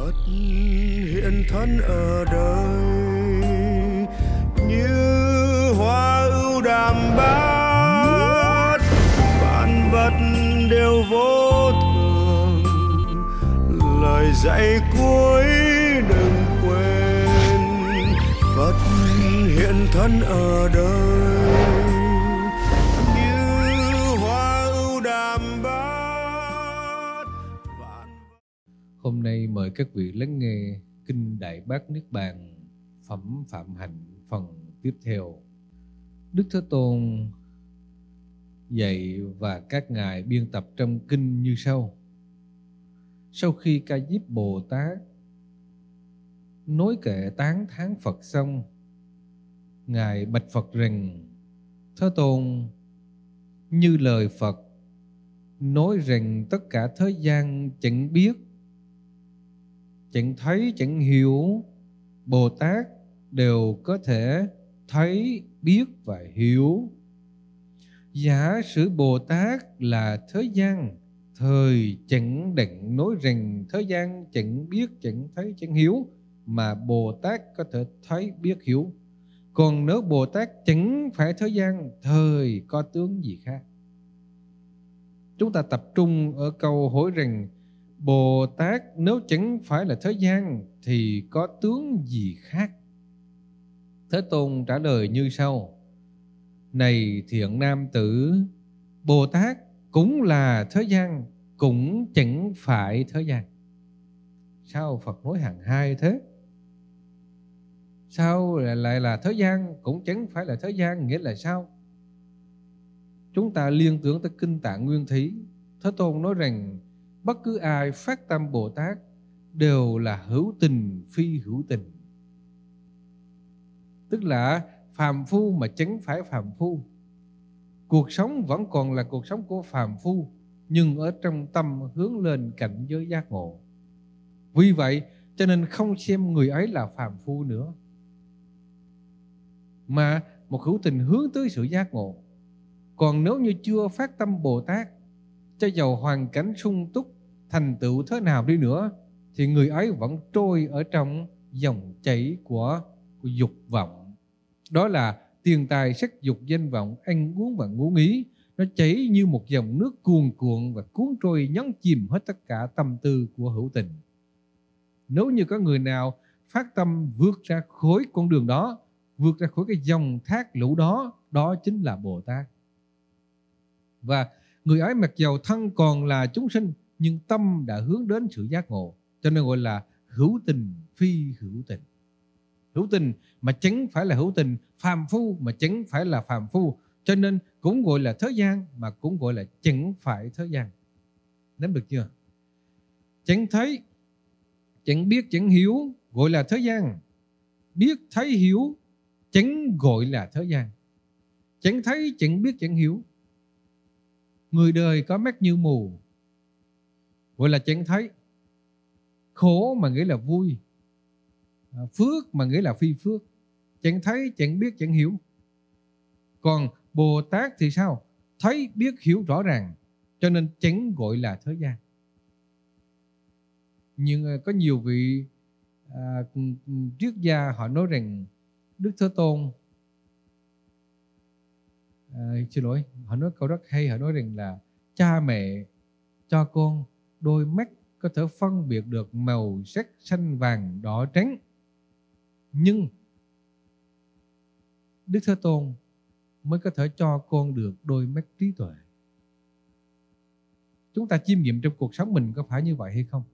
Phật hiện thân ở đời như hoa ưu đàm bát, vạn vật đều vô thường, lời dạy cuối đừng quên. Phật hiện thân ở đời như hoa ưu đàm bát. Hôm nay mời các vị lắng nghe Kinh Đại Bát Niết Bàn Phẩm Phạm Hạnh phần tiếp theo. Đức Thế Tôn dạy và các ngài biên tập trong kinh như sau. Sau khi Ca Diếp Bồ Tát nói kệ tán thán Phật xong, ngài bạch Phật rằng: Thế Tôn, như lời Phật nói rằng tất cả thế gian chẳng biết, chẳng thấy, chẳng hiểu, Bồ Tát đều có thể thấy, biết và hiểu. Giả sử Bồ Tát là thế gian, thời chẳng định nói rằng thế gian chẳng biết, chẳng thấy, chẳng hiểu, mà Bồ Tát có thể thấy, biết, hiểu. Còn nếu Bồ Tát chẳng phải thế gian, thời có tướng gì khác? Chúng ta tập trung ở câu hỏi rằng Bồ Tát nếu chẳng phải là thế gian thì có tướng gì khác? Thế Tôn trả lời như sau. Này thiện nam tử, Bồ Tát cũng là thế gian, cũng chẳng phải thế gian. Sao Phật nói hàng hai thế? Sao lại là thế gian, cũng chẳng phải là thế gian, nghĩa là sao? Chúng ta liên tưởng tới Kinh Tạng Nguyên Thí. Thế Tôn nói rằng bất cứ ai phát tâm Bồ Tát đều là hữu tình phi hữu tình. Tức là phàm phu mà chẳng phải phàm phu. Cuộc sống vẫn còn là cuộc sống của phàm phu, nhưng ở trong tâm hướng lên cảnh giới giác ngộ. Vì vậy cho nên không xem người ấy là phàm phu nữa, mà một hữu tình hướng tới sự giác ngộ. Còn nếu như chưa phát tâm Bồ Tát, cho dầu hoàn cảnh sung túc, thành tựu thế nào đi nữa, thì người ấy vẫn trôi ở trong dòng chảy của dục vọng. Đó là tiền tài sắc dục danh vọng, ăn uống và ngủ nghỉ. Nó chảy như một dòng nước cuồn cuộn và cuốn trôi nhấn chìm hết tất cả tâm tư của hữu tình. Nếu như có người nào phát tâm vượt ra khỏi con đường đó, vượt ra khỏi cái dòng thác lũ đó, đó chính là Bồ Tát. Và người ấy mặc dầu thân còn là chúng sinh, nhưng tâm đã hướng đến sự giác ngộ, cho nên gọi là hữu tình phi hữu tình. Hữu tình mà chẳng phải là hữu tình, phàm phu mà chẳng phải là phàm phu, cho nên cũng gọi là thế gian mà cũng gọi là chẳng phải thế gian. Nắm được chưa? Chẳng thấy, chẳng biết, chẳng hiểu gọi là thế gian. Biết, thấy, hiểu chẳng gọi là thế gian. Chẳng thấy, chẳng biết, chẳng hiểu. Người đời có mắt như mù gọi là chẳng thấy. Khổ mà nghĩa là vui, phước mà nghĩa là phi phước. Chẳng thấy, chẳng biết, chẳng hiểu. Còn Bồ Tát thì sao? Thấy, biết, hiểu rõ ràng, cho nên chẳng gọi là thế gian. Nhưng có nhiều vị triết gia họ nói rằng Đức Thế Tôn họ nói câu rất hay. Họ nói rằng là cha mẹ cho con đôi mắt có thể phân biệt được màu sắc xanh vàng đỏ trắng, nhưng Đức Thế Tôn mới có thể cho con được đôi mắt trí tuệ. Chúng ta chiêm nghiệm trong cuộc sống mình có phải như vậy hay không?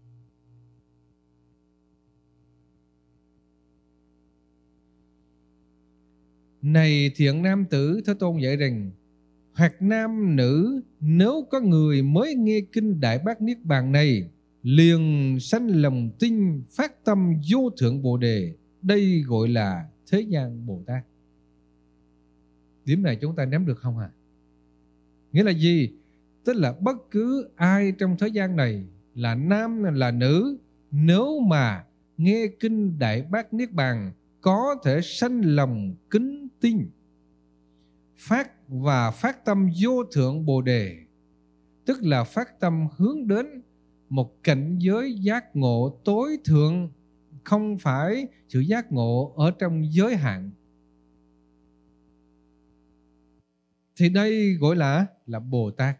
Này thiện nam tử, Thế Tôn dạy rằng hoặc nam nữ, nếu có người mới nghe kinh Đại Bát Niết Bàn này, liền sanh lòng tin, phát tâm vô thượng Bồ Đề, đây gọi là thế gian Bồ Tát. Điểm này chúng ta nắm được không hả? Nghĩa là gì? Tức là bất cứ ai trong thế gian này, là nam là nữ, nếu mà nghe kinh Đại Bát Niết Bàn có thể sanh lòng kính tin, phát tâm vô thượng Bồ Đề, tức là phát tâm hướng đến một cảnh giới giác ngộ tối thượng, không phải sự giác ngộ ở trong giới hạn. Thì đây gọi là Bồ Tát.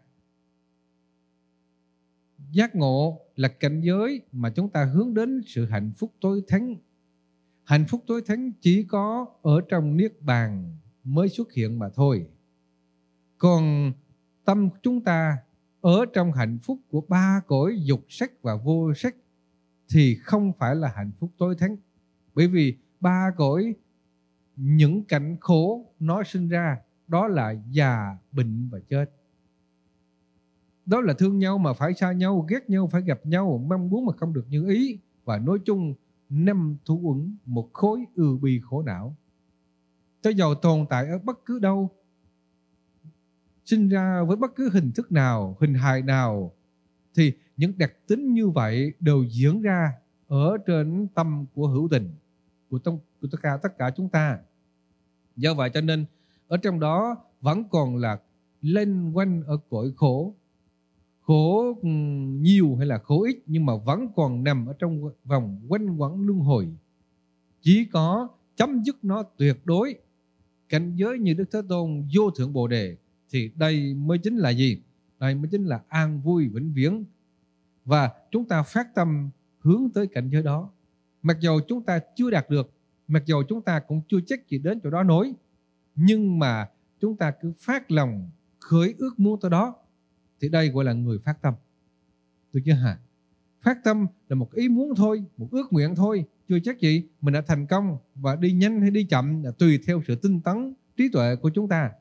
Giác ngộ là cảnh giới mà chúng ta hướng đến sự hạnh phúc tối thắng. Hạnh phúc tối thắng chỉ có ở trong Niết Bàn mới xuất hiện mà thôi. Còn tâm chúng ta ở trong hạnh phúc của ba cõi dục sắc và vô sắc thì không phải là hạnh phúc tối thắng. Bởi vì ba cõi, những cảnh khổ nó sinh ra, đó là già, bệnh và chết. Đó là thương nhau mà phải xa nhau, ghét nhau phải gặp nhau, mong muốn mà không được như ý. Và nói chung, 5 thú uẩn, một khối ưu bi khổ não. Cho dầu tồn tại ở bất cứ đâu, sinh ra với bất cứ hình thức nào, hình hài nào, thì những đặc tính như vậy đều diễn ra ở trên tâm của hữu tình, của tất cả chúng ta. Do vậy cho nên ở trong đó vẫn còn là lên quanh ở cõi khổ. Khổ nhiều hay là khổ ít, nhưng mà vẫn còn nằm ở trong vòng quanh quẩn luân hồi. Chỉ có chấm dứt nó tuyệt đối, cảnh giới như Đức Thế Tôn vô thượng Bồ Đề, thì đây mới chính là gì? Đây mới chính là an vui vĩnh viễn. Và chúng ta phát tâm hướng tới cảnh giới đó. Mặc dù chúng ta chưa đạt được, mặc dù chúng ta cũng chưa chắc gì đến chỗ đó nổi, nhưng mà chúng ta cứ phát lòng khởi ước muốn tới đó, thì đây gọi là người phát tâm. Được chưa hả? Phát tâm là một ý muốn thôi, một ước nguyện thôi, chưa chắc gì mình đã thành công. Và đi nhanh hay đi chậm là tùy theo sự tinh tấn, trí tuệ của chúng ta.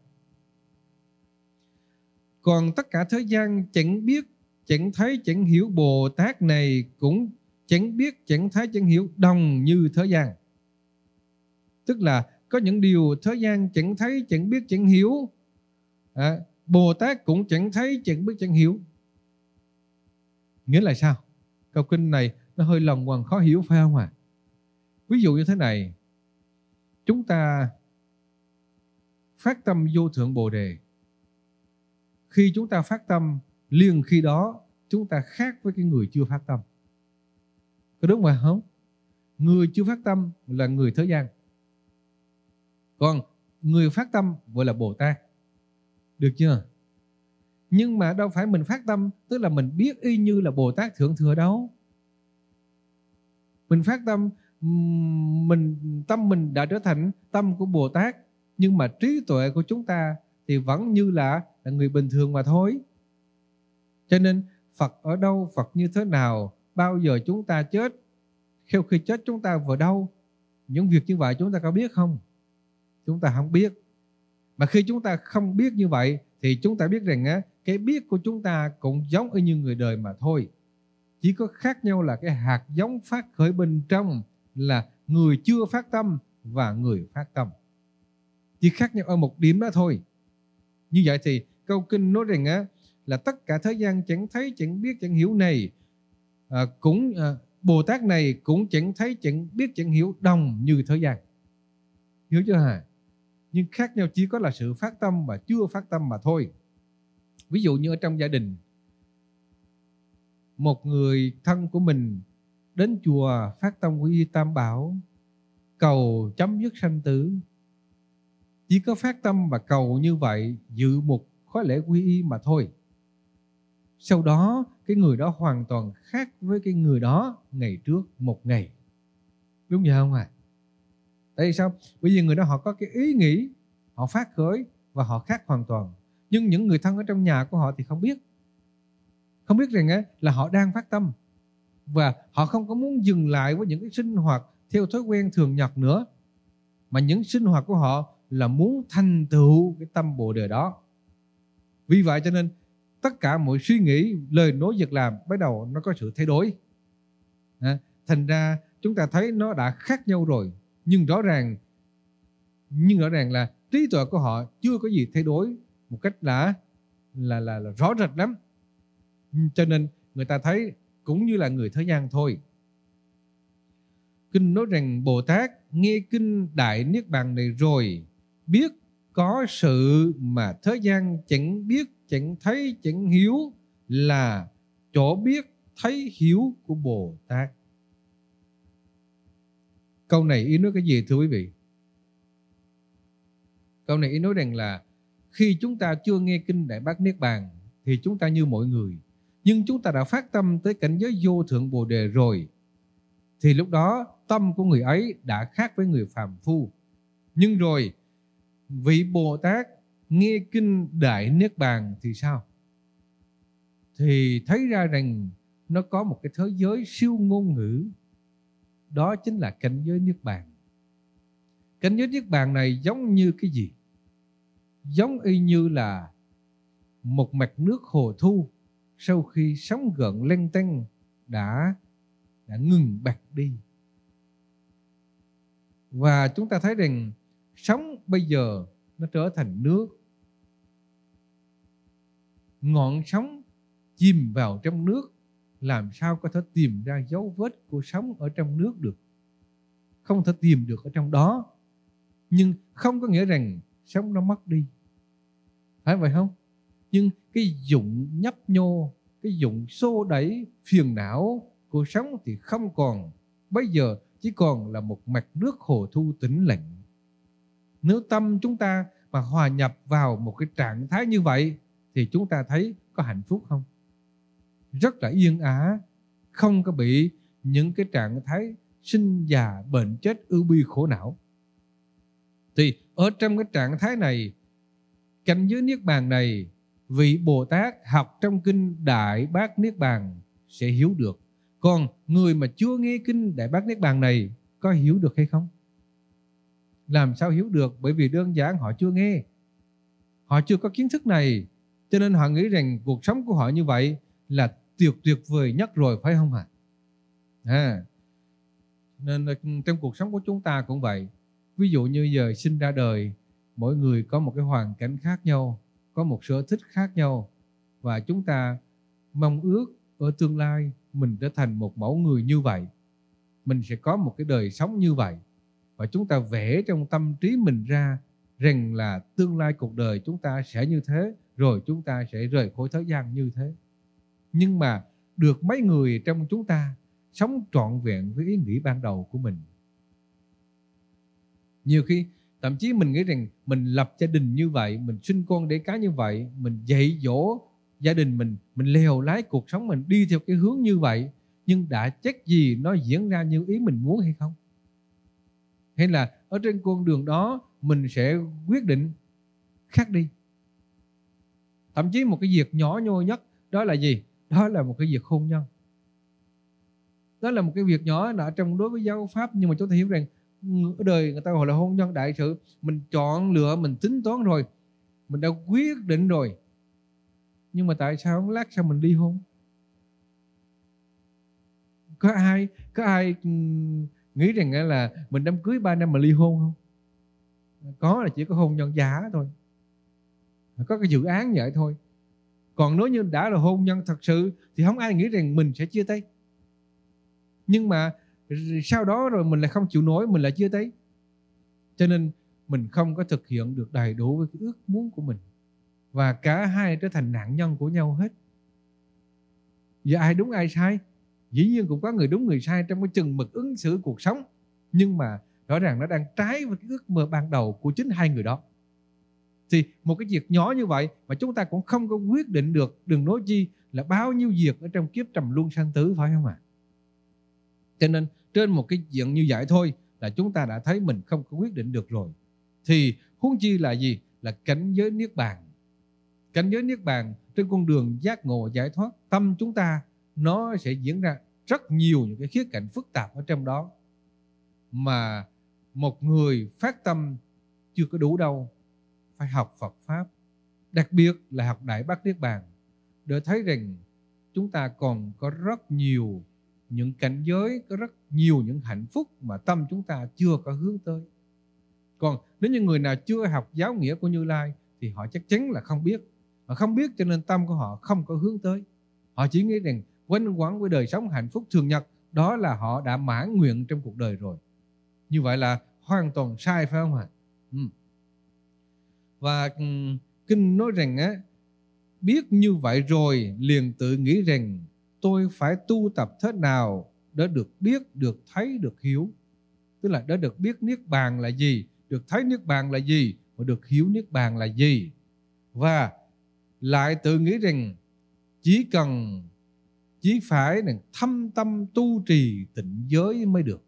Còn tất cả thế gian chẳng biết, chẳng thấy, chẳng hiểu Bồ Tát này cũng chẳng biết, chẳng thấy, chẳng hiểu đồng như thế gian. Tức là có những điều thế gian chẳng thấy, chẳng biết, chẳng hiểu, Bồ Tát cũng chẳng thấy, chẳng biết, chẳng hiểu. Nghĩa là sao? Câu kinh này nó hơi lòng quần khó hiểu phải không ạ? Ví dụ như thế này, chúng ta phát tâm vô thượng Bồ Đề. Khi chúng ta phát tâm, liền khi đó chúng ta khác với cái người chưa phát tâm. Có đúng vậy không? Người chưa phát tâm là người thế gian, còn người phát tâm gọi là Bồ Tát. Được chưa? Nhưng mà đâu phải mình phát tâm tức là mình biết y như là Bồ Tát Thượng Thừa đâu. Mình phát tâm, tâm mình đã trở thành tâm của Bồ Tát, nhưng mà trí tuệ của chúng ta thì vẫn như là người bình thường mà thôi. Cho nên Phật ở đâu, Phật như thế nào, bao giờ chúng ta chết, khi chết chúng ta vào đâu, những việc như vậy chúng ta có biết không? Chúng ta không biết. Mà khi chúng ta không biết như vậy thì chúng ta biết rằng cái biết của chúng ta cũng giống y như người đời mà thôi. Chỉ có khác nhau là cái hạt giống phát khởi bên trong là người chưa phát tâm và người phát tâm. Chỉ khác nhau ở một điểm đó thôi. Như vậy thì câu kinh nói rằng là tất cả thế gian chẳng thấy, chẳng biết, chẳng hiểu này, Bồ Tát này cũng chẳng thấy, chẳng biết, chẳng hiểu đồng như thế gian. Hiểu chưa hả? Nhưng khác nhau chỉ có là sự phát tâm và chưa phát tâm mà thôi. Ví dụ như ở trong gia đình, một người thân của mình đến chùa phát tâm quy y Tam Bảo, cầu chấm dứt sanh tử. Chỉ có phát tâm và cầu như vậy, dự một khóa lễ quy y mà thôi. Sau đó cái người đó hoàn toàn khác với cái người đó ngày trước một ngày. Đúng vậy không ạ? Tại vì sao? Bởi vì người đó họ có cái ý nghĩ, họ phát khởi và họ khác hoàn toàn. Nhưng những người thân ở trong nhà của họ thì không biết. Không biết rằng là họ đang phát tâm. Và họ không có muốn dừng lại với những cái sinh hoạt theo thói quen thường nhật nữa. Mà những sinh hoạt của họ là muốn thành tựu cái tâm Bồ Đề đó. Vì vậy cho nên tất cả mọi suy nghĩ, lời nói, việc làm bắt đầu nó có sự thay đổi. Thành ra chúng ta thấy nó đã khác nhau rồi. Nhưng rõ ràng là trí tuệ của họ chưa có gì thay đổi một cách là rõ rệt lắm. Cho nên người ta thấy cũng như là người thế gian thôi. Kinh nói rằng Bồ Tát nghe kinh Đại Niết Bàn này rồi, biết có sự mà thế gian chẳng biết, chẳng thấy, chẳng hiểu là chỗ biết thấy hiếu của Bồ Tát. Câu này ý nói cái gì thưa quý vị? Câu này ý nói rằng là khi chúng ta chưa nghe kinh Đại Bát Niết Bàn thì chúng ta như mọi người. Nhưng chúng ta đã phát tâm tới cảnh giới vô thượng Bồ Đề rồi, thì lúc đó tâm của người ấy đã khác với người phàm phu. Nhưng rồi vị Bồ Tát nghe kinh Đại Niết Bàn thì sao? Thì thấy ra rằng nó có một cái thế giới siêu ngôn ngữ. Đó chính là cảnh giới Niết Bàn. Cảnh giới Niết Bàn này giống như cái gì? Giống y như là một mặt nước hồ thu sau khi sóng gợn lênh tênh đã ngừng bặt đi. Và chúng ta thấy rằng sóng bây giờ nó trở thành nước. Ngọn sóng chìm vào trong nước, làm sao có thể tìm ra dấu vết của sóng ở trong nước được? Không thể tìm được ở trong đó. Nhưng không có nghĩa rằng sóng nó mất đi. Phải vậy không? Nhưng cái dụng nhấp nhô, cái dụng xô đẩy phiền não của sóng thì không còn. Bây giờ chỉ còn là một mặt nước hồ thu tĩnh lặng. Nếu tâm chúng ta mà hòa nhập vào một cái trạng thái như vậy thì chúng ta thấy có hạnh phúc không? Rất là yên ả, không có bị những cái trạng thái sinh già bệnh chết ưu bi khổ não. Thì ở trong cái trạng thái này, cảnh giới Niết Bàn này, vị Bồ Tát học trong kinh Đại Bát Niết Bàn sẽ hiểu được. Còn người mà chưa nghe kinh Đại Bát Niết Bàn này có hiểu được hay không? Làm sao hiểu được? Bởi vì đơn giản họ chưa nghe. Họ chưa có kiến thức này. Cho nên họ nghĩ rằng cuộc sống của họ như vậy là tuyệt vời nhất rồi, phải không hả? Nên trong cuộc sống của chúng ta cũng vậy. Ví dụ như giờ sinh ra đời, mỗi người có một cái hoàn cảnh khác nhau, có một sở thích khác nhau. Và chúng ta mong ước ở tương lai mình trở thành một mẫu người như vậy. Mình sẽ có một cái đời sống như vậy. Và chúng ta vẽ trong tâm trí mình ra rằng là tương lai cuộc đời chúng ta sẽ như thế, rồi chúng ta sẽ rời khỏi thế gian như thế. Nhưng mà được mấy người trong chúng ta sống trọn vẹn với ý nghĩ ban đầu của mình. Nhiều khi thậm chí mình nghĩ rằng mình lập gia đình như vậy, mình sinh con đẻ cái như vậy, mình dạy dỗ gia đình mình lèo lái cuộc sống mình đi theo cái hướng như vậy. Nhưng đã chắc gì nó diễn ra như ý mình muốn hay không? Hay là ở trên con đường đó mình sẽ quyết định khác đi? Thậm chí một cái việc nhỏ nhoi nhất đó là gì? Đó là một cái việc hôn nhân. Đó là một cái việc nhỏ là trong đối với giáo pháp, nhưng mà chúng ta hiểu rằng ở đời người ta gọi là hôn nhân đại sự. Mình chọn lựa, mình tính toán rồi, mình đã quyết định rồi. Nhưng mà tại sao lát sau mình ly hôn? Có ai nghĩ rằng là mình đám cưới 3 năm mà ly hôn không? Có, là chỉ có hôn nhân giả thôi. Có cái dự án vậy thôi. Còn nếu như đã là hôn nhân thật sự thì không ai nghĩ rằng mình sẽ chia tay. Nhưng mà sau đó rồi mình lại không chịu nổi, mình lại chia tay. Cho nên mình không có thực hiện được đầy đủ với cái ước muốn của mình. Và cả hai trở thành nạn nhân của nhau hết. Giờ ai đúng ai sai? Dĩ nhiên cũng có người đúng người sai trong cái chừng mực ứng xử cuộc sống. Nhưng mà rõ ràng nó đang trái với cái ước mơ ban đầu của chính hai người đó. Thì một cái việc nhỏ như vậy mà chúng ta cũng không có quyết định được, đừng nói chi là bao nhiêu việc ở trong kiếp trầm luân sanh tử, phải không ạ? Cho nên trên một cái chuyện như vậy thôi là chúng ta đã thấy mình không có quyết định được rồi. Thì huống chi là gì? Là cảnh giới Niết Bàn. Cảnh giới Niết Bàn trên con đường giác ngộ giải thoát, tâm chúng ta nó sẽ diễn ra rất nhiều những cái khía cạnh phức tạp ở trong đó. Mà một người phát tâm chưa có đủ đâu, phải học Phật Pháp, đặc biệt là học Đại Bát Niết Bàn, để thấy rằng chúng ta còn có rất nhiều những cảnh giới, có rất nhiều những hạnh phúc mà tâm chúng ta chưa có hướng tới. Còn nếu như người nào chưa học giáo nghĩa của Như Lai thì họ chắc chắn là không biết. Mà không biết cho nên tâm của họ không có hướng tới. Họ chỉ nghĩ rằng quanh quẩn với đời sống hạnh phúc thường nhật, đó là họ đã mãn nguyện trong cuộc đời rồi. Như vậy là hoàn toàn sai, phải không ạ? Và kinh nói rằng biết như vậy rồi liền tự nghĩ rằng tôi phải tu tập thế nào để được biết, được thấy, được hiểu. Tức là để được biết Niết Bàn là gì, được thấy Niết Bàn là gì, và được hiểu Niết Bàn là gì. Và lại tự nghĩ rằng chỉ phải thâm tâm tu trì tịnh giới mới được.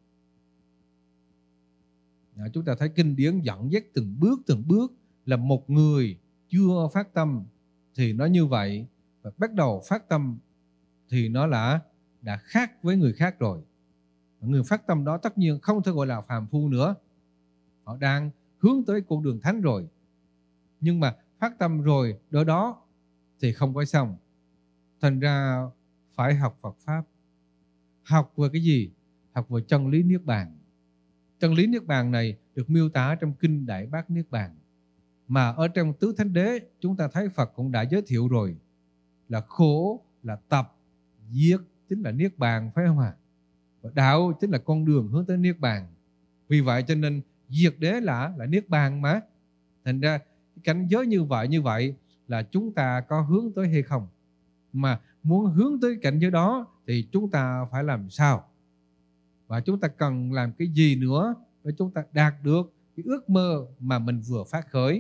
Chúng ta thấy kinh điển dẫn dắt từng bước là một người chưa phát tâm thì nó như vậy, và bắt đầu phát tâm thì nó là đã khác với người khác rồi. Người phát tâm đó tất nhiên không thể gọi là phàm phu nữa, họ đang hướng tới con đường thánh rồi. Nhưng mà phát tâm rồi đó thì không có xong. Thành ra phải học Phật Pháp. Học về cái gì? Học về chân lý Niết Bàn. Chân lý Niết Bàn này được miêu tả trong kinh Đại Bát Niết Bàn, mà ở trong Tứ Thánh Đế chúng ta thấy Phật cũng đã giới thiệu rồi, là khổ là tập, diệt chính là Niết Bàn, phải không ạ? Và đạo chính là con đường hướng tới Niết Bàn. Vì vậy cho nên diệt đế là Niết Bàn mà. Thành ra cảnh giới như vậy là chúng ta có hướng tới hay không? Mà muốn hướng tới cảnh giới đó thì chúng ta phải làm sao? Và chúng ta cần làm cái gì nữa để chúng ta đạt được cái ước mơ mà mình vừa phát khởi?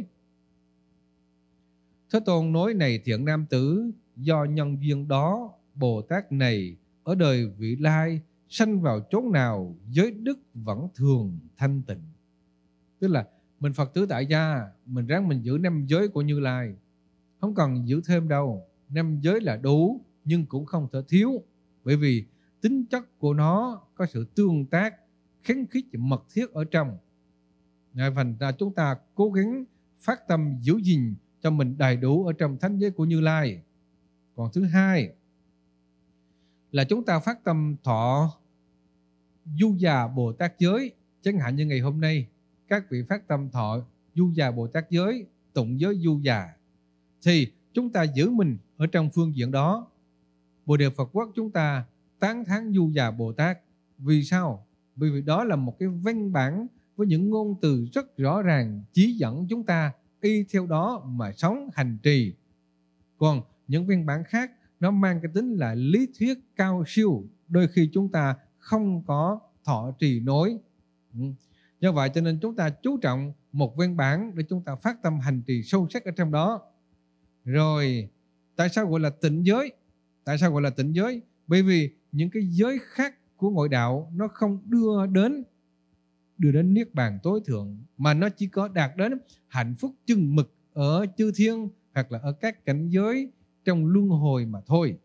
Thế Tôn nói: này thiện nam tử, do nhân duyên đó, Bồ Tát này ở đời vị lai sanh vào chốn nào, giới đức vẫn thường thanh tịnh. Tức là mình Phật tử tại gia, mình ráng mình giữ 5 giới của Như Lai, không cần giữ thêm đâu. 5 giới là đủ, nhưng cũng không thể thiếu, bởi vì tính chất của nó có sự tương tác khăng khít và mật thiết ở trong. Thành ra chúng ta cố gắng phát tâm giữ gìn cho mình đầy đủ ở trong thánh giới của Như Lai. Còn thứ hai là chúng ta phát tâm thọ du già Bồ Tát giới. Chẳng hạn như ngày hôm nay các vị phát tâm thọ du già Bồ Tát giới, tụng giới du già, thì chúng ta giữ mình ở trong phương diện đó. Bồ Đề Phật Quốc chúng ta tán thán du già Bồ Tát. Vì sao? Bởi vì đó là một cái văn bản với những ngôn từ rất rõ ràng chỉ dẫn chúng ta y theo đó mà sống hành trì. Còn những văn bản khác nó mang cái tính là lý thuyết cao siêu, đôi khi chúng ta không có thọ trì nổi. Do vậy cho nên chúng ta chú trọng một văn bản để chúng ta phát tâm hành trì sâu sắc ở trong đó. Rồi tại sao gọi là tịnh giới? Tại sao gọi là tịnh giới? Bởi vì những cái giới khác của ngoại đạo nó không đưa đến Niết Bàn tối thượng, mà nó chỉ có đạt đến hạnh phúc chừng mực ở chư thiên hoặc là ở các cảnh giới trong luân hồi mà thôi.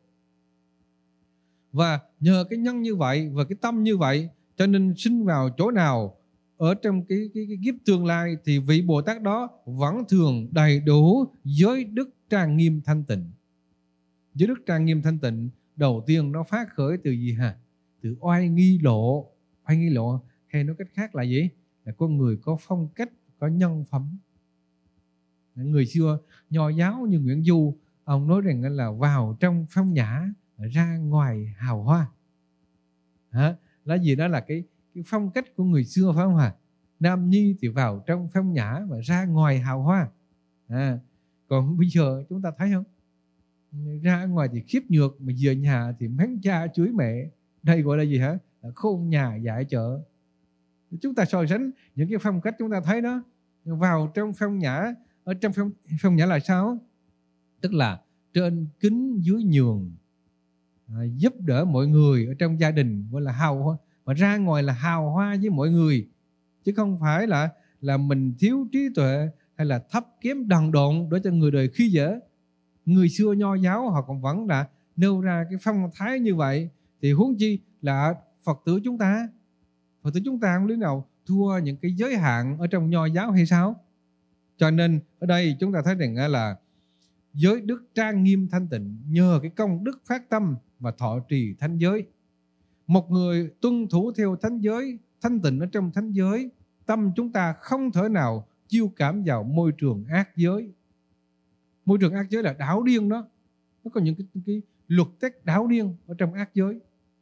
Và nhờ cái nhân như vậy và cái tâm như vậy, cho nên sinh vào chỗ nào ở trong cái kiếp tương lai thì vị Bồ Tát đó vẫn thường đầy đủ giới đức trang nghiêm thanh tịnh. Giới đức trang nghiêm thanh tịnh đầu tiên nó phát khởi từ gì hả? Từ oai nghi lộ. Oai nghi lộ hay nói cách khác là gì? Là con người có phong cách, có nhân phẩm. Người xưa nho giáo như Nguyễn Du, ông nói rằng là vào trong phong nhã, ra ngoài hào hoa. Là gì? Đó là cái phong cách của người xưa, phải không hả? Nam nhi thì vào trong phong nhã và ra ngoài hào hoa. Còn bây giờ chúng ta thấy không? Ra ngoài thì khiếp nhược, mà về nhà thì mắng cha chửi mẹ. Đây gọi là gì hả? Là khôn nhà dại chợ. Chúng ta so sánh những cái phong cách chúng ta thấy đó. Vào trong phong nhã, ở trong phong nhã là sao? Tức là trên kính dưới nhường, giúp đỡ mọi người ở trong gia đình, gọi là hào hoa. Mà ra ngoài là hào hoa với mọi người, chứ không phải là mình thiếu trí tuệ hay là thấp kém đần độn để cho người đời khi dễ. Người xưa nho giáo họ còn vẫn là nêu ra cái phong thái như vậy, thì huống chi là Phật tử chúng ta. Phật tử chúng ta không lý nào thua những cái giới hạn ở trong nho giáo hay sao? Cho nên ở đây chúng ta thấy rằng là giới đức trang nghiêm thanh tịnh nhờ cái công đức phát tâm và thọ trì thánh giới. Một người tuân thủ theo thánh giới, thanh tịnh ở trong thánh giới, tâm chúng ta không thể nào chiêu cảm vào môi trường ác giới. Môi trường ác giới là đảo điên đó. Nó có những cái luật tắc đảo điên ở trong ác giới.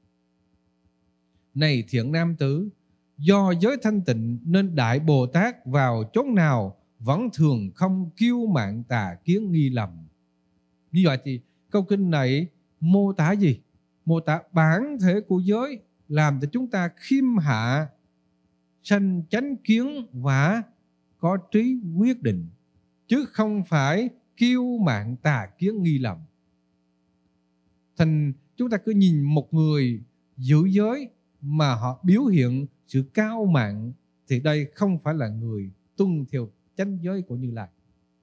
Này thiện nam tử, do giới thanh tịnh nên Đại Bồ Tát vào chốn nào vẫn thường không kiêu mạn tà kiến nghi lầm. Như vậy thì câu kinh này mô tả gì? mô tả bản thể của giới, làm cho chúng ta khiêm hạ, sanh chánh kiến và có trí quyết định, chứ không phải kiêu mạn tà kiến nghi lầm. Thành chúng ta cứ nhìn một người giữ giới mà họ biểu hiện sự cao mạn thì đây không phải là người tuân theo chánh giới của Như Lai.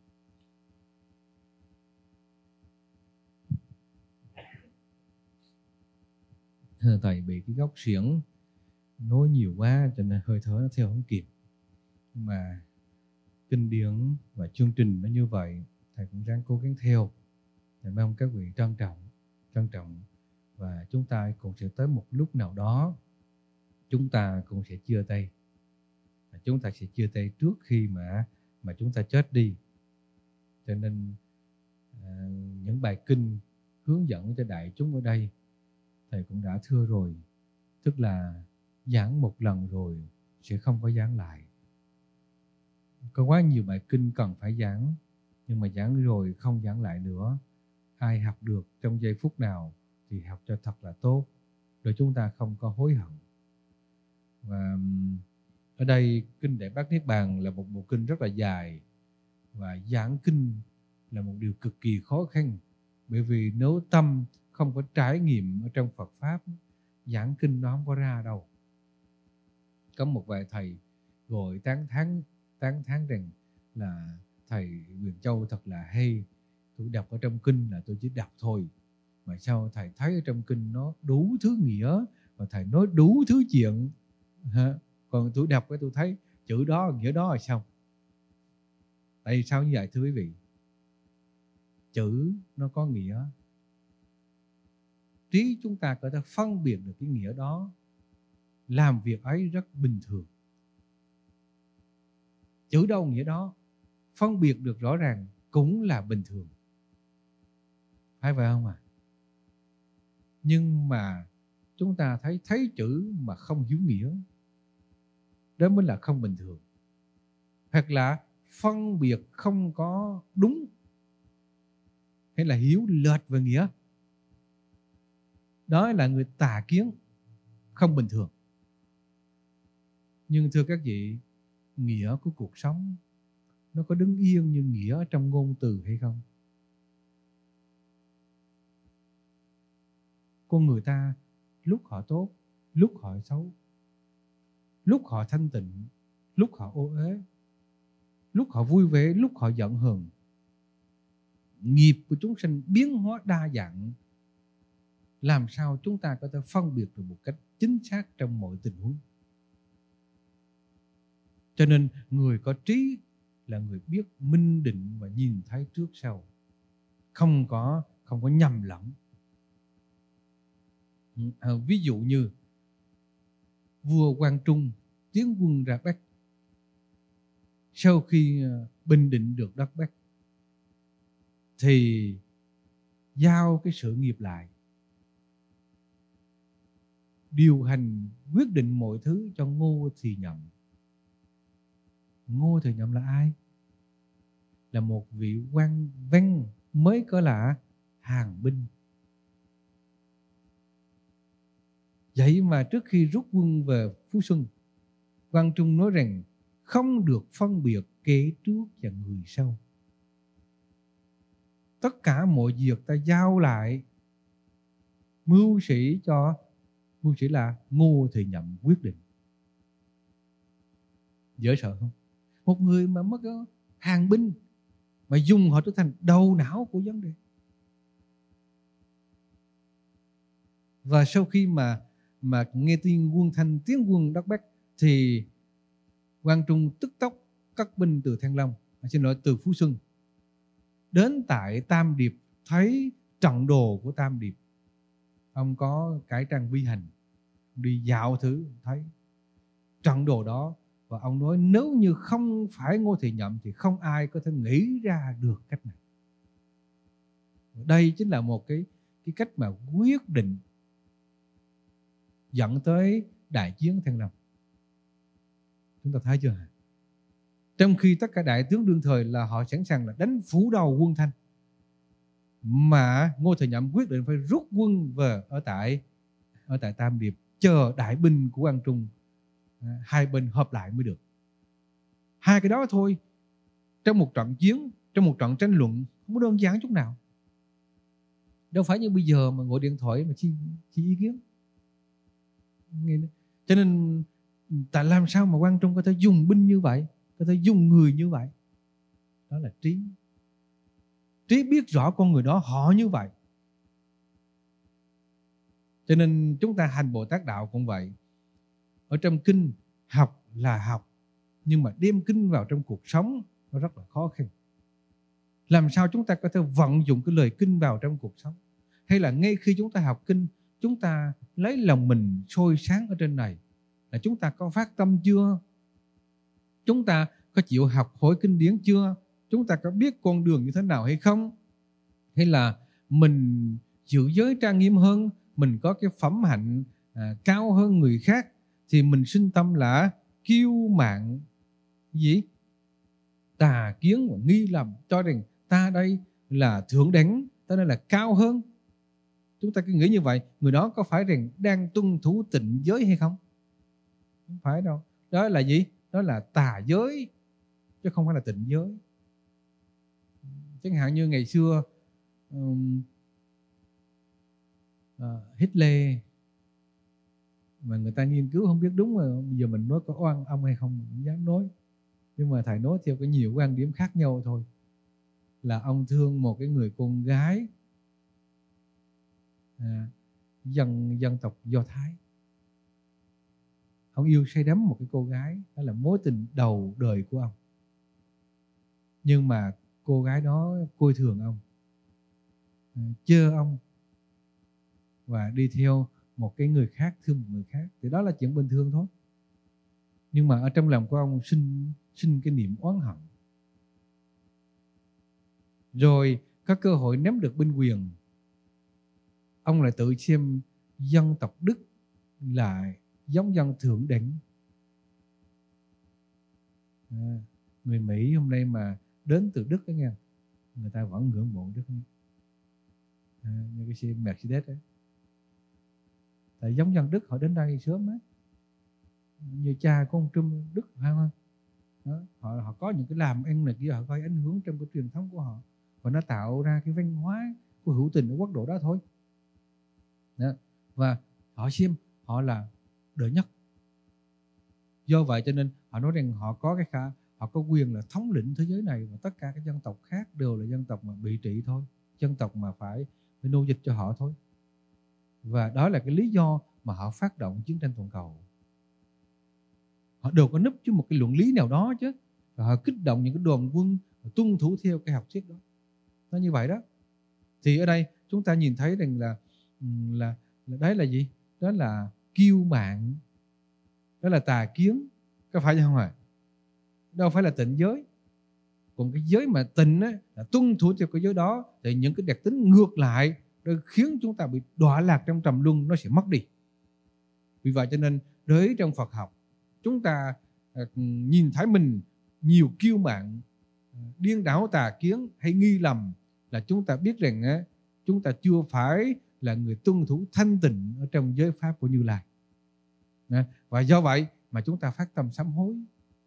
Thầy bị cái góc xiển nói nhiều quá cho nên hơi thở nó theo không kịp. Nhưng mà kinh điển và chương trình nó như vậy, thầy cũng ráng cố gắng theo. Thầy mong các vị trân trọng và chúng ta cũng sẽ tới một lúc nào đó chúng ta cũng sẽ chia tay. Chúng ta sẽ chia tay trước khi mà chúng ta chết đi. Cho nên những bài kinh hướng dẫn cho đại chúng ở đây thầy cũng đã thưa rồi, tức là giảng một lần rồi sẽ không có giảng lại. Có quá nhiều bài kinh cần phải giảng, nhưng mà giảng rồi không giảng lại nữa. Ai học được trong giây phút nào thì học cho thật là tốt, để chúng ta không có hối hận. Và ở đây kinh Đại Bát Niết Bàn là một bộ kinh rất là dài, và giảng kinh là một điều cực kỳ khó khăn, bởi vì nếu tâm không có trải nghiệm ở trong Phật Pháp, giảng kinh nó không có ra đâu. Có một vài thầy gọi tán thán rằng là thầy Huyền Châu thật là hay, tôi đọc ở trong kinh là tôi chỉ đọc thôi, mà sao thầy thấy ở trong kinh nó đủ thứ nghĩa và thầy nói đủ thứ chuyện, còn tôi đọc cái tôi thấy chữ đó nghĩa đó là sao? Tại vì sao như vậy thưa quý vị? Chữ nó có nghĩa, trí chúng ta có thể phân biệt được cái nghĩa đó, làm việc ấy rất bình thường. Chữ đâu nghĩa đó, phân biệt được rõ ràng cũng là bình thường. Phải vậy không ạ? Nhưng mà chúng ta thấy chữ mà không hiểu nghĩa, đó mới là không bình thường. Hoặc là phân biệt không có đúng, hay là hiểu lệch về nghĩa, đó là người tà kiến, không bình thường. Nhưng thưa các vị, nghĩa của cuộc sống nó có đứng yên như nghĩa trong ngôn từ hay không? Con người ta lúc họ tốt, lúc họ xấu, lúc họ thanh tịnh, lúc họ ô uế, lúc họ vui vẻ, lúc họ giận hờn. Nghiệp của chúng sanh biến hóa đa dạng, làm sao chúng ta có thể phân biệt được một cách chính xác trong mọi tình huống. Cho nên người có trí là người biết minh định và nhìn thấy trước sau, không có nhầm lẫn. Ví dụ như vua Quang Trung tiến quân ra Bắc, sau khi bình định được đất Bắc thì giao cái sự nghiệp lại, điều hành quyết định mọi thứ cho Ngô Thì Nhậm. Ngô Thì Nhậm là ai? Là một vị quan văn mới có là hàng binh. Vậy mà trước khi rút quân về Phú Xuân, Quang Trung nói rằng không được phân biệt kẻ trước và người sau. Tất cả mọi việc ta giao lại, mưu sĩ là Ngô Thì Nhậm quyết định. Dễ sợ không? Một người mà mất hàng binh mà dùng họ trở thành đầu não của vấn đề. Và sau khi mà nghe tin quân Thanh tiến quân Đắc Bắc thì Quang Trung tức tốc cất binh từ từ Phú Xuân đến tại Tam Điệp, thấy trận đồ của Tam Điệp. Ông có cải trang vi hành, đi dạo thử thấy trận đồ đó, và ông nói nếu như không phải Ngô Thì Nhậm thì không ai có thể nghĩ ra được cách này. Đây chính là một cái cách mà quyết định dẫn tới đại chiến Thăng Long. Chúng ta thấy chưa hả? Trong khi tất cả đại tướng đương thời là họ sẵn sàng là đánh phủ đầu quân Thanh, mà Ngô Thời Nhậm quyết định phải rút quân về ở tại Tam Điệp, chờ đại binh của Quang Trung, hai bên hợp lại mới được. Hai cái đó thôi, trong một trận chiến, trong một trận tranh luận, không có đơn giản chút nào. Đâu phải như bây giờ mà gọi điện thoại mà chi ý kiến. Cho nên tại làm sao mà Quang Trung có thể dùng binh như vậy, có thể dùng người như vậy? Đó là trí. Trí biết rõ con người đó họ như vậy. Cho nên chúng ta hành Bồ Tát Đạo cũng vậy. Ở trong kinh học là học, nhưng mà đem kinh vào trong cuộc sống nó rất là khó khăn. Làm sao chúng ta có thể vận dụng cái lời kinh vào trong cuộc sống? Hay là ngay khi chúng ta học kinh, chúng ta lấy lòng mình soi sáng ở trên này, là chúng ta có phát tâm chưa? Chúng ta có chịu học hỏi kinh điển chưa? Chúng ta có biết con đường như thế nào hay không? Hay là mình giữ giới trang nghiêm hơn, mình có cái phẩm hạnh cao hơn người khác, thì mình sinh tâm là kiêu mạn gì? Tà kiến và nghi lầm, cho rằng ta đây là thượng đẳng, ta đây là cao hơn. Chúng ta cứ nghĩ như vậy, người đó có phải rằng đang tuân thủ tịnh giới hay không? Không phải đâu. Đó là gì? Đó là tà giới, chứ không phải là tịnh giới. Chẳng hạn như ngày xưa Hitler mà người ta nghiên cứu không biết đúng, mà bây giờ mình nói có oan ông hay không mình không dám nói. Nhưng mà thầy nói theo cái nhiều quan điểm khác nhau thôi. Là ông thương một cái người con gái dân tộc Do Thái. Ông yêu say đắm một cái cô gái, đó là mối tình đầu đời của ông. Nhưng mà cô gái đó coi thường ông, chê ông và đi theo một cái người khác, thương một người khác. Thì đó là chuyện bình thường thôi. Nhưng mà ở trong lòng của ông sinh cái niệm oán hận. Rồi có cơ hội nắm được binh quyền, ông lại tự xem dân tộc Đức là giống dân thượng đẳng. Người Mỹ hôm nay mà đến từ Đức đó nghe, người ta vẫn ngưỡng mộ Đức. Như cái xe Mercedes ấy. Tại giống dân Đức họ đến đây sớm á. Như cha của ông Trump Đức phải không? Đó, họ có những cái làm ăn này kia, họ coi ảnh hưởng trong cái truyền thống của họ, và nó tạo ra cái văn hóa của hữu tình ở quốc độ đó thôi. Đó. Và họ xem họ là đời nhất. Do vậy cho nên họ nói rằng họ có quyền là thống lĩnh thế giới này, và tất cả các dân tộc khác đều là dân tộc mà bị trị thôi, dân tộc mà phải nô dịch cho họ thôi. Và đó là cái lý do mà họ phát động chiến tranh toàn cầu. Họ đều có núp chứ một cái luận lý nào đó chứ. Và họ kích động những cái đoàn quân tuân thủ theo cái học thuyết đó. Nó như vậy đó. Thì ở đây chúng ta nhìn thấy rằng là đấy là gì? Đó là kiêu mạn, đó là tà kiến, có phải không ạ? Đâu phải là tịnh giới. Còn cái giới mà tịnh á, là tuân thủ theo cái giới đó, thì những cái đặc tính ngược lại để khiến chúng ta bị đọa lạc trong trầm luân nó sẽ mất đi. Vì vậy cho nên đối trong Phật học, chúng ta nhìn thấy mình nhiều kiêu mạn, điên đảo tà kiến hay nghi lầm, là chúng ta biết rằng chúng ta chưa phải là người tuân thủ thanh tịnh ở trong giới pháp của Như Lai. Và do vậy mà chúng ta phát tâm sám hối.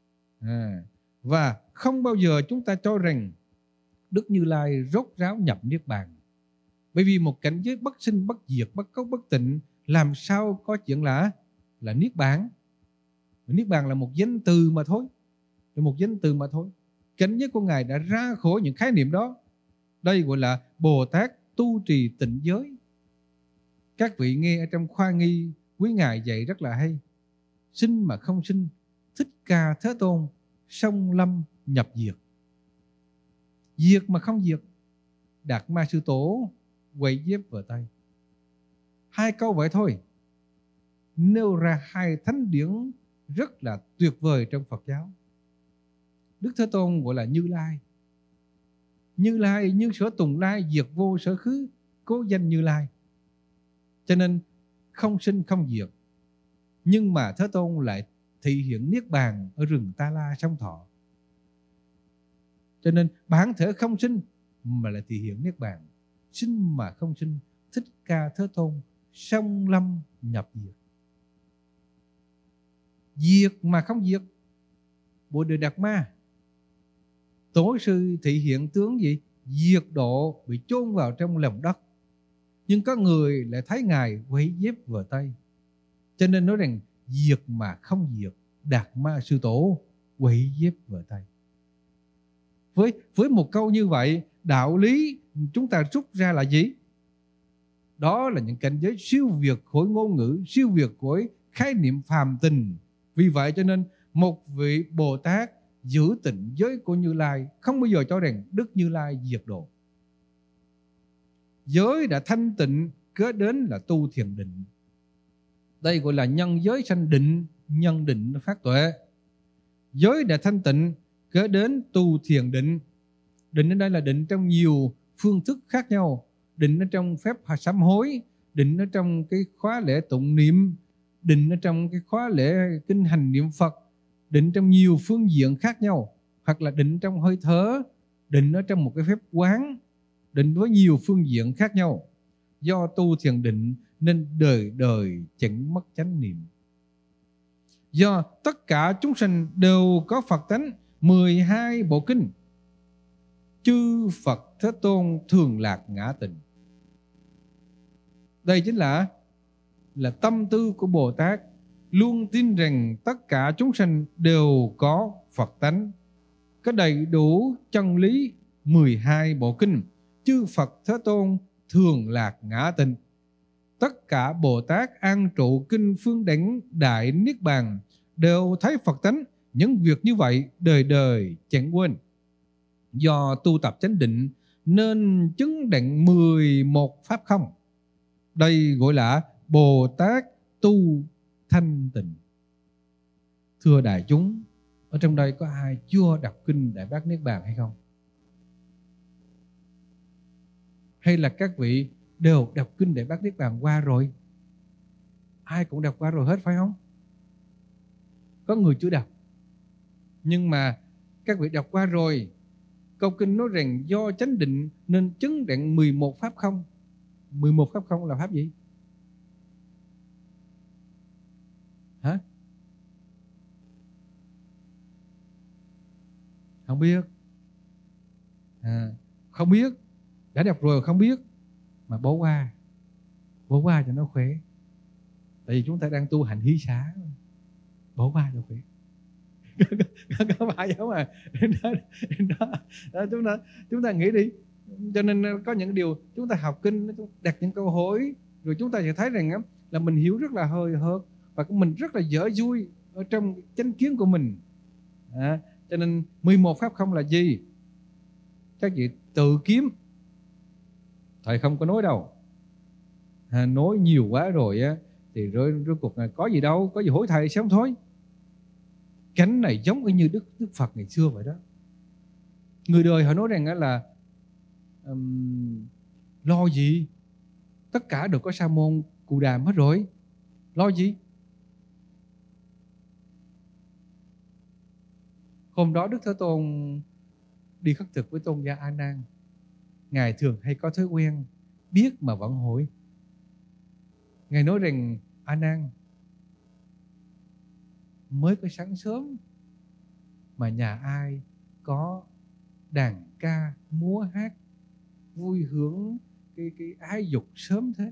Và không bao giờ chúng ta cho rằng Đức Như Lai rốt ráo nhập Niết Bàn. Bởi vì một cảnh giới bất sinh, bất diệt, bất cấu, bất tịnh, làm sao có chuyện là Niết Bàn. Niết Bàn là một danh từ mà thôi. Là một danh từ mà thôi. Cảnh giới của Ngài đã ra khỏi những khái niệm đó. Đây gọi là Bồ Tát tu trì tịnh giới. Các vị nghe ở trong khoa nghi quý Ngài dạy rất là hay. Sinh mà không sinh, Thích Ca Thế Tôn song lâm nhập diệt. Diệt mà không diệt, Đạt Ma Sư Tổ quay dép vào tay. Hai câu vậy thôi nêu ra hai thánh điển rất là tuyệt vời trong Phật giáo. Đức Thế Tôn gọi là Như Lai. Như Lai như sở tùng lai, diệt vô sở khứ, cố danh Như Lai. Cho nên không sinh không diệt. Nhưng mà Thế Tôn lại thị hiện Niết Bàn ở rừng Ta La Sông Thọ. Cho nên bản thể không sinh mà lại thị hiện Niết Bàn. sinh mà không sinh, Thích Ca Thế Tôn song lâm nhập diệt. Diệt mà không diệt, Bồ Đề Đạt Ma. Tổ sư thị hiện tướng gì? Diệt độ, bị chôn vào trong lòng đất. Nhưng có người lại thấy Ngài quay dép vào tay, cho nên nói rằng diệt mà không diệt, Đạt Ma Sư Tổ quay dép vào tay. Với một câu như vậy, đạo lý chúng ta rút ra là gì? Đó là những cảnh giới siêu việt khỏi ngôn ngữ, siêu việt khỏi khái niệm phàm tình. Vì vậy cho nên một vị Bồ Tát giữ tịnh giới của Như Lai không bao giờ cho rằng Đức Như Lai diệt độ. Giới đã thanh tịnh kế đến là tu thiền định. Đây gọi là nhân giới sanh định, nhân định phát tuệ. Giới đã thanh tịnh kế đến tu thiền định. Định ở đây là định trong nhiều phương thức khác nhau. Định ở trong phép sám hối, định ở trong cái khóa lễ tụng niệm, định ở trong cái khóa lễ kinh hành niệm Phật, định trong nhiều phương diện khác nhau, hoặc là định trong hơi thở, định ở trong một cái phép quán, định với nhiều phương diện khác nhau. Do tu thiền định nên đời đời chẳng mất chánh niệm. Do tất cả chúng sanh đều có Phật tánh, 12 bộ kinh, chư Phật Thế Tôn thường lạc ngã tịnh. Đây chính là tâm tư của Bồ Tát, luôn tin rằng tất cả chúng sanh đều có Phật tánh, có đầy đủ chân lý 12 bộ kinh, chư Phật Thế Tôn thường lạc ngã tịnh. Tất cả Bồ Tát an trụ kinh phương đảnh đại niết bàn đều thấy Phật tánh, những việc như vậy đời đời chẳng quên. Do tu tập chánh định nên chứng đặng 11 pháp không. Đây gọi là Bồ Tát tu thanh tịnh. Thưa đại chúng, ở trong đây có ai chưa đọc kinh Đại Bát Niết Bàn hay không? Hay là các vị đều đọc kinh Đại Bát Niết Bàn qua rồi? Ai cũng đọc qua rồi hết phải không? Có người chưa đọc, nhưng mà các vị đọc qua rồi. Câu kinh nói rằng do chánh định nên chứng đặng 11 pháp không. 11 pháp không là pháp gì? Hả? Không biết. Không biết. Đã đọc rồi không biết, mà bỏ qua cho nó khỏe. Tại vì chúng ta đang tu hành hí xá, bỏ qua cho khỏe. Có phải không à? Đó, chúng ta nghĩ đi. Cho nên có những điều chúng ta học kinh, đặt những câu hỏi, rồi chúng ta sẽ thấy rằng là mình hiểu rất là hời hợt, và mình rất là dở vui ở trong chánh kiến của mình. Cho nên 11 pháp không là gì? Các vị tự kiếm. Thầy không có nói đâu. Nói nhiều quá rồi á thì rốt cuộc có gì đâu, có gì hối thầy sớm thôi. Cánh này giống như Đức Phật ngày xưa vậy đó. Người đời họ nói rằng là lo gì? Tất cả đều có Sa môn Cù Đàm hết rồi, lo gì? Hôm đó Đức Thế Tôn đi khất thực với tôn giả A Nan. Ngài thường hay có thói quen biết mà vẫn hỏi. Ngài nói rằng: A Nan, mới có sáng sớm mà nhà ai có đàn ca múa hát vui hưởng cái ái dục sớm thế?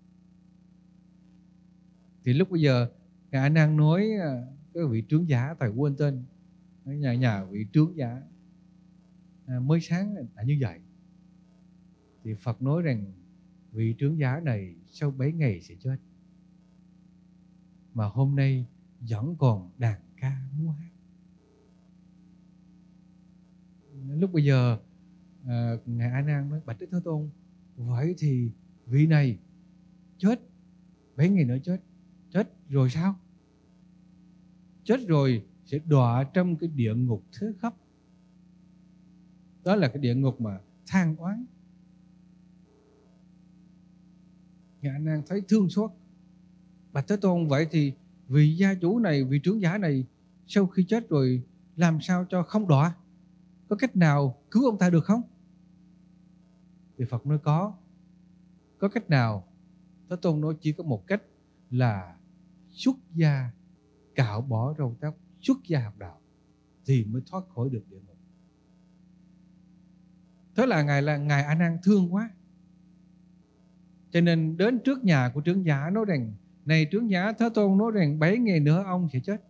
Thì lúc bây giờ Ngài A Nan nói cái vị trưởng giả, thầy quên tên, nhà vị trưởng giả mới sáng là như vậy. Thì Phật nói rằng vị trưởng giả này sau 7 ngày sẽ chết, mà hôm nay vẫn còn đàn ca múa hát. Lúc bây giờ Ngài A Nan nói: bạch Đức Thế Tôn, vậy thì vị này chết 7 ngày nữa chết rồi sao? Chết rồi sẽ đọa trong cái địa ngục thế khắp. Đó là cái địa ngục mà than oán. Ngài A Nan thấy thương xót. Bạch Thế Tôn, vậy thì vị gia chủ này, vị trưởng giả này sau khi chết rồi làm sao cho không đọa? Có cách nào cứu ông ta được không? Thì Phật nói có. Có cách nào? Thế Tôn nói chỉ có một cách là xuất gia, cạo bỏ râu tóc, xuất gia học đạo thì mới thoát khỏi được địa ngục. Thế là Ngài A Nan thương quá, cho nên đến trước nhà của trưởng giả nói rằng: này trưởng giả, Thế Tôn nói rằng 7 ngày nữa ông sẽ chết,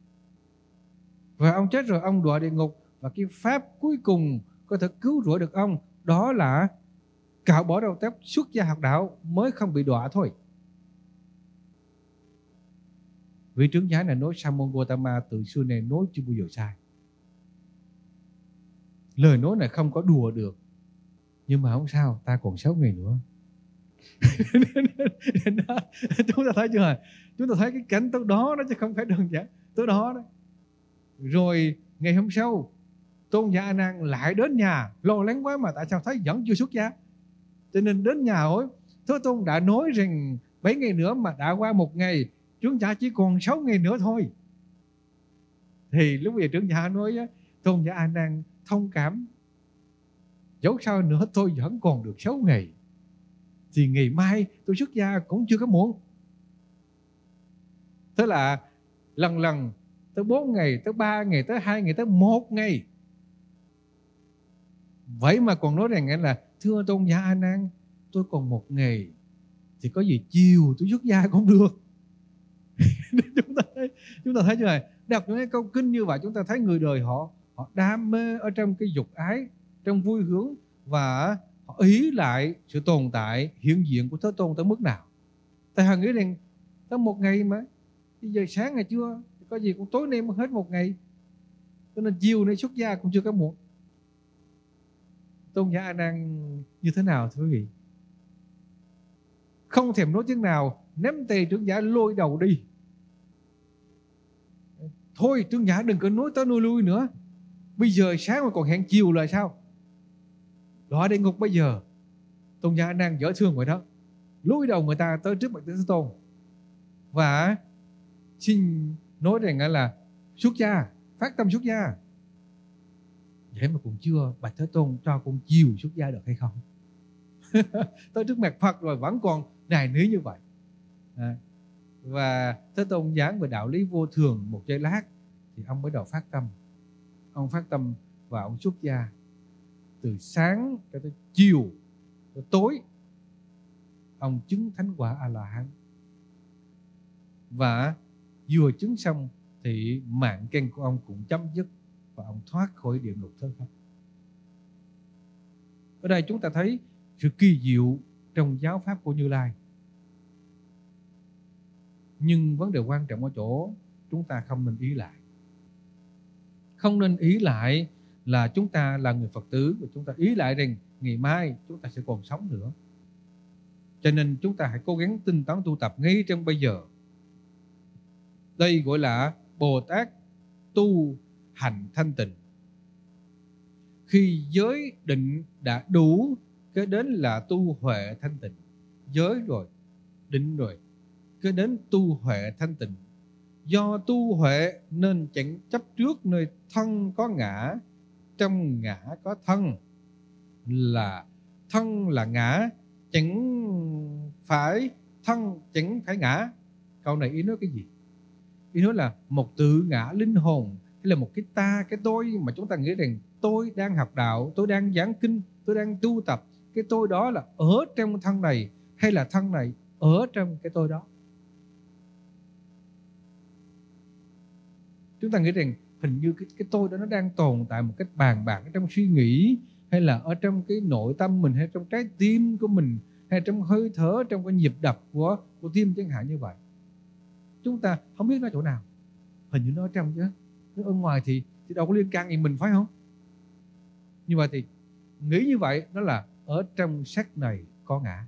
và ông chết rồi ông đọa địa ngục, và cái pháp cuối cùng có thể cứu rỗi được ông đó là cạo bỏ râu tóc, xuất gia học đạo mới không bị đọa thôi. Vị trưởng giả này nói Sa môn Gotama từ xưa này nói chưa bao giờ sai. Lời nói này không có đùa được. Nhưng mà không sao, ta còn 6 ngày nữa. Chúng ta thấy chưa? Chúng ta thấy cái cảnh tới đó chứ không phải đơn giản tới đó đó. Rồi ngày hôm sau, Tôn giả A Nan lại đến nhà, lo lắng quá mà tại sao thấy vẫn chưa xuất gia. Cho nên đến nhà hỏi: Thế Tôn đã nói rằng 7 ngày nữa mà đã qua 1 ngày, trưởng giả chỉ còn 6 ngày nữa thôi. Thì lúc bây giờ trưởng giả nói: Tôn giả A Nan thông cảm, dẫu sao nữa tôi vẫn còn được 6 ngày, thì ngày mai tôi xuất gia cũng chưa có muộn. Thế là lần lần tới 4 ngày, tới 3 ngày, tới 2 ngày, tới 1 ngày. Vậy mà còn nói rằng là: thưa Tôn giả A Nan, tôi còn 1 ngày, thì có gì chiều tôi xuất gia cũng được. Chúng ta thấy chưa này? Đọc những cái câu kinh như vậy, chúng ta thấy người đời họ đam mê ở trong cái dục ái, trong vui hướng, và họ ý lại sự tồn tại hiện diện của Thế Tôn tới mức nào. Tại họ nghĩ rằng tới 1 ngày mà, bây giờ sáng ngày chưa, có gì cũng tối nay mới hết 1 ngày, cho nên chiều nay xuất gia cũng chưa có muộn. Tôn giả A Nan như thế nào thưa quý vị? Không thèm nói tiếng nào, ném tay trưởng giả lôi đầu đi. Thôi trưởng giả đừng có nói tới nuôi lui nữa, bây giờ sáng mà còn hẹn chiều là sao? Đọa địa ngục bây giờ. Tôn giả A Nan dở thương vậy đó, lôi đầu người ta tới trước mặt Thế Tôn và xin nói rằng là xuất gia, phát tâm xuất gia. Vậy mà cũng chưa, bạch Thế Tôn cho con chiều xuất gia được hay không? Tới trước mặt Phật rồi vẫn còn nài nỉ như vậy. Và Thế Tôn giảng về đạo lý vô thường một giây lát, thì ông mới đầu phát tâm. Ông phát tâm và ông xuất gia. Từ sáng cho tới chiều, tới tối, ông chứng thánh quả A-la-hán. Và vừa chứng xong thì mạng căn của ông cũng chấm dứt, và ông thoát khỏi địa ngục thơ khắp. Ở đây chúng ta thấy sự kỳ diệu trong giáo pháp của Như Lai. Nhưng vấn đề quan trọng ở chỗ chúng ta không nên ý lại. Không nên ý lại là chúng ta là người Phật tử, và chúng ta ý lại rằng ngày mai chúng ta sẽ còn sống nữa. Cho nên chúng ta hãy cố gắng tinh tấn tu tập ngay trong bây giờ. Đây gọi là Bồ Tát tu hành thanh tịnh. Khi giới định đã đủ, cái đến là tu huệ thanh tịnh. Giới rồi, định rồi, cái đến tu huệ thanh tịnh. Do tu huệ nên chẳng chấp trước nơi thân có ngã, trong ngã có thân, là thân là ngã, chẳng phải thân chẳng phải ngã. Câu này ý nói cái gì? Ý nói là một tự ngã linh hồn, hay là một cái ta, cái tôi mà chúng ta nghĩ rằng tôi đang học đạo, tôi đang giảng kinh, tôi đang tu tập. Cái tôi đó là ở trong thân này, hay là thân này ở trong cái tôi đó. Chúng ta nghĩ rằng hình như cái tôi đó nó đang tồn tại một cách bàn bạc ở trong suy nghĩ, hay là ở trong cái nội tâm mình, hay trong trái tim của mình, hay trong hơi thở, trong cái nhịp đập của tim chẳng hạn như vậy. Chúng ta không biết nó chỗ nào. Hình như nó ở trong chứ. Nó ở ngoài thì đâu có liên can gì mình, phải không? Như vậy thì nghĩ như vậy, đó là ở trong sắc này có ngã.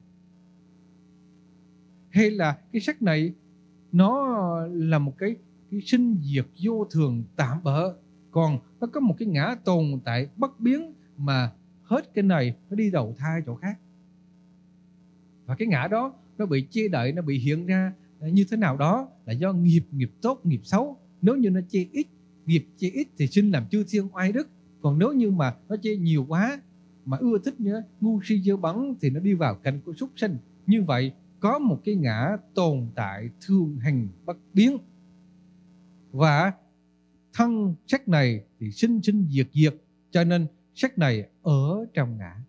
Hay là cái sắc này nó là một cái sinh diệt vô thường tạm bợ, còn nó có một cái ngã tồn tại bất biến, mà hết cái này nó đi đầu thai chỗ khác. Và cái ngã đó nó bị che đậy, nó bị hiện ra như thế nào đó là do nghiệp tốt, nghiệp xấu. Nếu như nó che ít, nghiệp che ít thì sinh làm chư thiên oai đức. Còn nếu như mà nó che nhiều quá, mà ưa thích nữa, ngu si dơ bẩn, thì nó đi vào cảnh của súc sinh. Như vậy có một cái ngã tồn tại thường hành bất biến, và thân sắc này thì sinh sinh diệt diệt, cho nên sắc này ở trong ngã.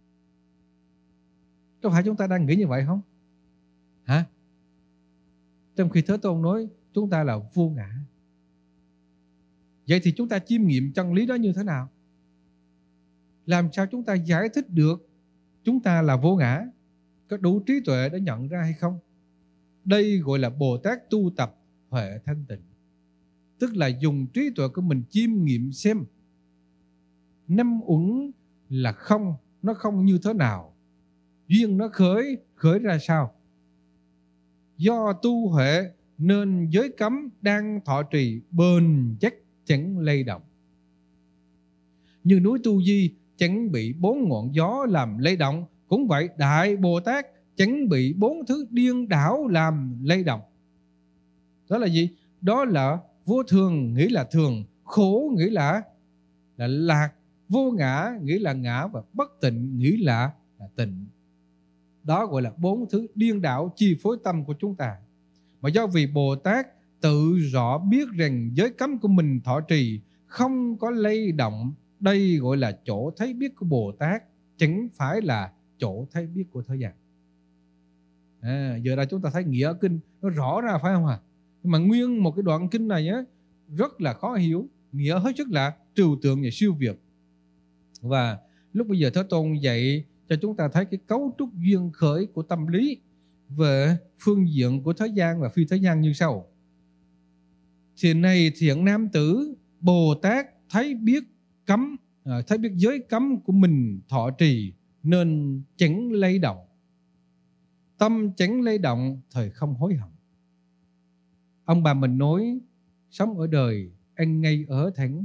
Có phải chúng ta đang nghĩ như vậy không? Hả? Trong khi Thế Tôn nói chúng ta là vô ngã. Vậy thì chúng ta chiêm nghiệm chân lý đó như thế nào? Làm sao chúng ta giải thích được chúng ta là vô ngã? Có đủ trí tuệ để nhận ra hay không? Đây gọi là Bồ Tát tu tập huệ thanh tịnh. Tức là dùng trí tuệ của mình chiêm nghiệm xem năm uẩn là không, nó không như thế nào, duyên nó khởi ra sao. Do tu huệ nên giới cấm đang thọ trì bền chắc chẳng lay động. Như núi Tu Di chẳng bị 4 ngọn gió làm lay động, cũng vậy Đại Bồ Tát chẳng bị 4 thứ điên đảo làm lay động. Đó là gì? Đó là vô thường, nghĩa là thường, khổ nghĩa là lạc, vô ngã nghĩa là ngã, và bất tịnh nghĩa là tịnh. Đó gọi là 4 thứ điên đảo chi phối tâm của chúng ta. Mà do vì Bồ Tát tự rõ biết rằng giới cấm của mình thọ trì không có lay động, đây gọi là chỗ thấy biết của Bồ Tát, chẳng phải là chỗ thấy biết của thế gian. Giờ đây chúng ta thấy nghĩa kinh nó rõ ra, phải không ạ? Nhưng mà nguyên một cái đoạn kinh này á, rất là khó hiểu, nghĩa hết sức là trừu tượng và siêu việt. Và lúc bây giờ Thế Tôn dạy cho chúng ta thấy cái cấu trúc duyên khởi của tâm lý về phương diện của thế gian và phi thế gian như sau. Thì này thiện nam tử, Bồ Tát thấy biết cấm, thấy biết giới cấm của mình thọ trì nên chẳng lay động. Tâm chẳng lay động, thời không hối hận. Ông bà mình nói sống ở đời ăn ngay ở thẳng,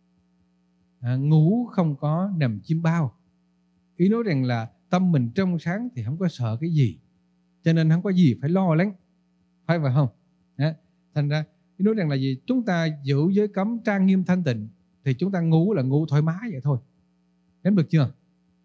ngủ không có nằm chim bao. Ý nói rằng là tâm mình trong sáng thì không có sợ cái gì, cho nên không có gì phải lo lắng, phải vậy không? Thành ra ý nói rằng là gì? Chúng ta giữ giới cấm trang nghiêm thanh tịnh thì chúng ta ngủ là ngủ thoải mái vậy thôi. Em được chưa?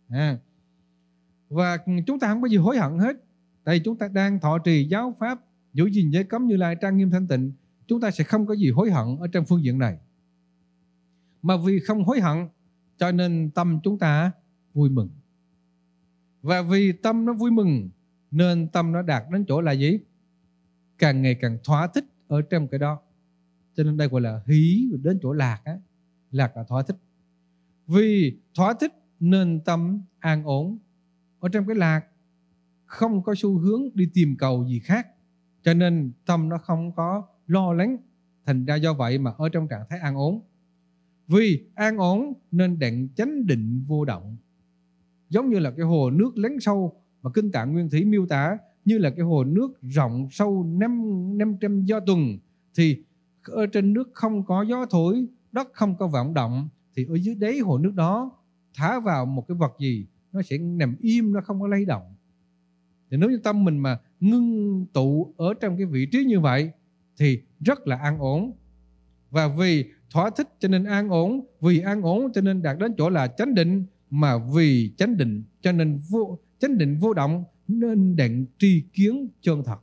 Và chúng ta không có gì hối hận hết. Tại vì chúng ta đang thọ trì giáo pháp, giữ gìn giới cấm Như Lai trang nghiêm thanh tịnh, chúng ta sẽ không có gì hối hận ở trong phương diện này. Mà vì không hối hận cho nên tâm chúng ta vui mừng. Và vì tâm nó vui mừng nên tâm nó đạt đến chỗ là gì? Càng ngày càng thỏa thích ở trong cái đó. Cho nên đây gọi là hỷ, đến chỗ lạc á. Lạc là thỏa thích. Vì thỏa thích nên tâm an ổn. Ở trong cái lạc không có xu hướng đi tìm cầu gì khác, cho nên tâm nó không có lo lắng. Thành ra do vậy mà ở trong trạng thái an ổn. Vì an ổn nên đặng chánh định vô động. Giống như là cái hồ nước lắng sâu mà Kinh Tạng Nguyên Thủy miêu tả như là cái hồ nước rộng sâu 500 do tuần, thì ở trên nước không có gió thổi, đất không có vọng động, thì ở dưới đáy hồ nước đó thả vào một cái vật gì nó sẽ nằm im, nó không có lay động. Thì nếu như tâm mình mà ngưng tụ ở trong cái vị trí như vậy thì rất là an ổn. Và vì thỏa thích cho nên an ổn, vì an ổn cho nên đạt đến chỗ là chánh định, mà vì chánh định cho nên chánh định vô động nên đặng tri kiến chân thật.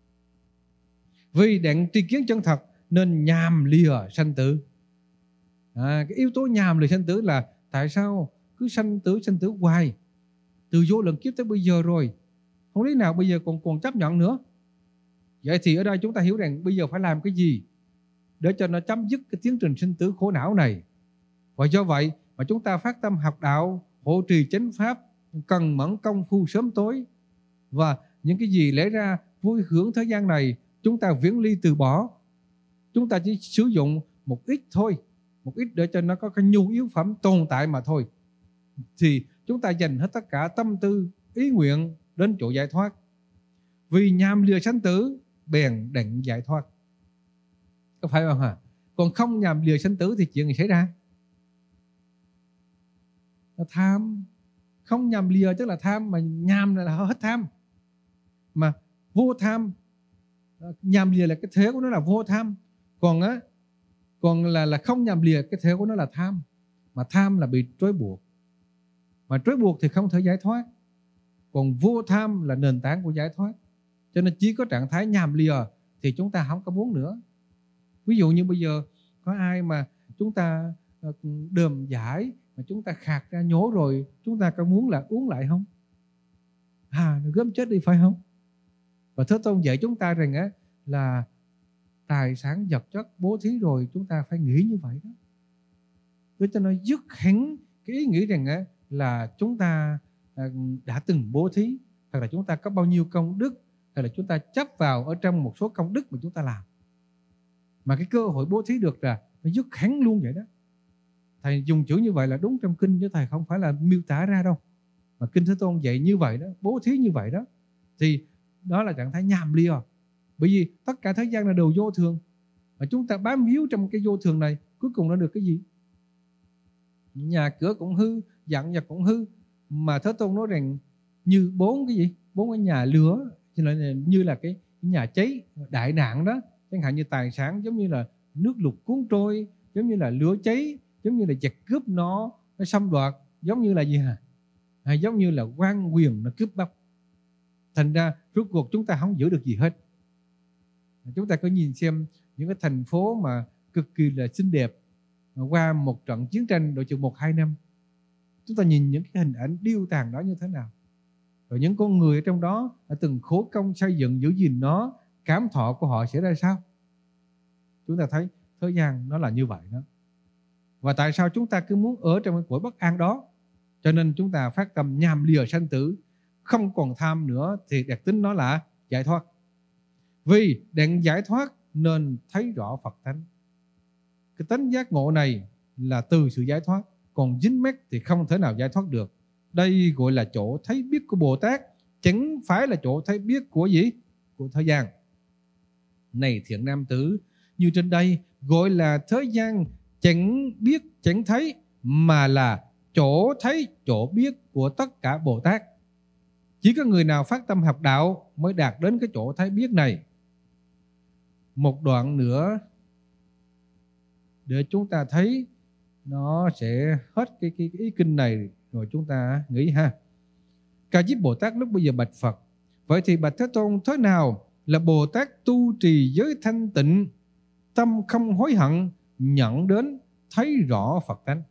Vì đặng tri kiến chân thật nên nhàm lìa sanh tử. Cái yếu tố nhàm lìa sanh tử là tại sao cứ sanh tử hoài, từ vô lượng kiếp tới bây giờ rồi, không lý nào bây giờ còn chấp nhận nữa. Vậy thì ở đây chúng ta hiểu rằng bây giờ phải làm cái gì để cho nó chấm dứt cái tiến trình sinh tử khổ não này. Và do vậy mà chúng ta phát tâm học đạo, hộ trì chánh pháp, cần mẫn công phu sớm tối. Và những cái gì lẽ ra vui hưởng thế gian này chúng ta viễn ly từ bỏ. Chúng ta chỉ sử dụng một ít thôi, một ít để cho nó có cái nhu yếu phẩm tồn tại mà thôi. Thì chúng ta dành hết tất cả tâm tư, ý nguyện đến chỗ giải thoát. Vì nhàm lìa sanh tử bèn đặng giải thoát. Có phải không hả? Còn không nhàm lìa sanh tử thì chuyện gì xảy ra? Là tham. Không nhàm lìa tức là tham, mà nhàm là hết tham. Mà vô tham, nhàm lìa là cái thế của nó là vô tham. Còn là không nhàm lìa, cái thế của nó là tham. Mà tham là bị trói buộc. Mà trói buộc thì không thể giải thoát. Còn vô tham là nền tảng của giải thoát. Cho nên chỉ có trạng thái nhàm lìa thì chúng ta không có muốn nữa. Ví dụ như bây giờ có ai mà chúng ta đờm giải mà chúng ta khạc ra nhổ rồi, chúng ta có muốn là uống lại không? Nó gớm chết đi phải không? Và Thế Tôn dạy chúng ta rằng là tài sản vật chất bố thí rồi chúng ta phải nghĩ như vậy đó. Để cho nó dứt hẳn cái ý nghĩ rằng là chúng ta đã từng bố thí, hoặc là chúng ta có bao nhiêu công đức, hay là chúng ta chấp vào ở trong một số công đức mà chúng ta làm. Mà cái cơ hội bố thí được là nó dứt hẳn luôn vậy đó. Thầy dùng chữ như vậy là đúng trong kinh chứ thầy không phải là miêu tả ra đâu. Mà kinh Thế Tôn dạy như vậy đó, bố thí như vậy đó, thì đó là trạng thái nhàm lìa. Bởi vì tất cả thế gian là đều vô thường, mà chúng ta bám víu trong cái vô thường này, cuối cùng nó được cái gì? Nhà cửa cũng hư, dặn vật cũng hư. Mà Thế Tôn nói rằng như bốn cái nhà lửa, như là cái nhà cháy đại nạn đó. Chẳng hạn như tài sản giống như là nước lụt cuốn trôi, giống như là lửa cháy, giống như là giặc cướp nó xâm đoạt, giống như là gì giống như là quan quyền nó cướp bóc. Thành ra rốt cuộc chúng ta không giữ được gì hết. Chúng ta có nhìn xem những cái thành phố mà cực kỳ là xinh đẹp qua một trận chiến tranh độ chừng 1-2 năm, chúng ta nhìn những cái hình ảnh điêu tàn đó như thế nào, rồi những con người ở trong đó đã từng khổ công xây dựng giữ gìn nó, cảm thọ của họ sẽ ra sao? Chúng ta thấy thế gian nó là như vậy đó. Và tại sao chúng ta cứ muốn ở trong cái cõi bất an đó? Cho nên chúng ta phát tâm nhàm lìa sanh tử, không còn tham nữa, thì đặc tính nó là giải thoát. Vì đặng giải thoát nên thấy rõ Phật tánh. Cái tánh giác ngộ này là từ sự giải thoát, còn dính mắc thì không thể nào giải thoát được. Đây gọi là chỗ thấy biết của Bồ Tát, chẳng phải là chỗ thấy biết của gì? Của thế gian. Này thiện nam tử, như trên đây gọi là thế gian chẳng biết chẳng thấy, mà là chỗ thấy chỗ biết của tất cả Bồ Tát. Chỉ có người nào phát tâm học đạo mới đạt đến cái chỗ thấy biết này. Một đoạn nữa để chúng ta thấy nó sẽ hết cái ý kinh này rồi chúng ta nghĩ ha. Ca Diếp Bồ Tát lúc bây giờ bạch Phật: vậy thì bạch Thế Tôn, thế nào là Bồ Tát tu trì giới thanh tịnh, tâm không hối hận, nhận đến thấy rõ Phật tánh?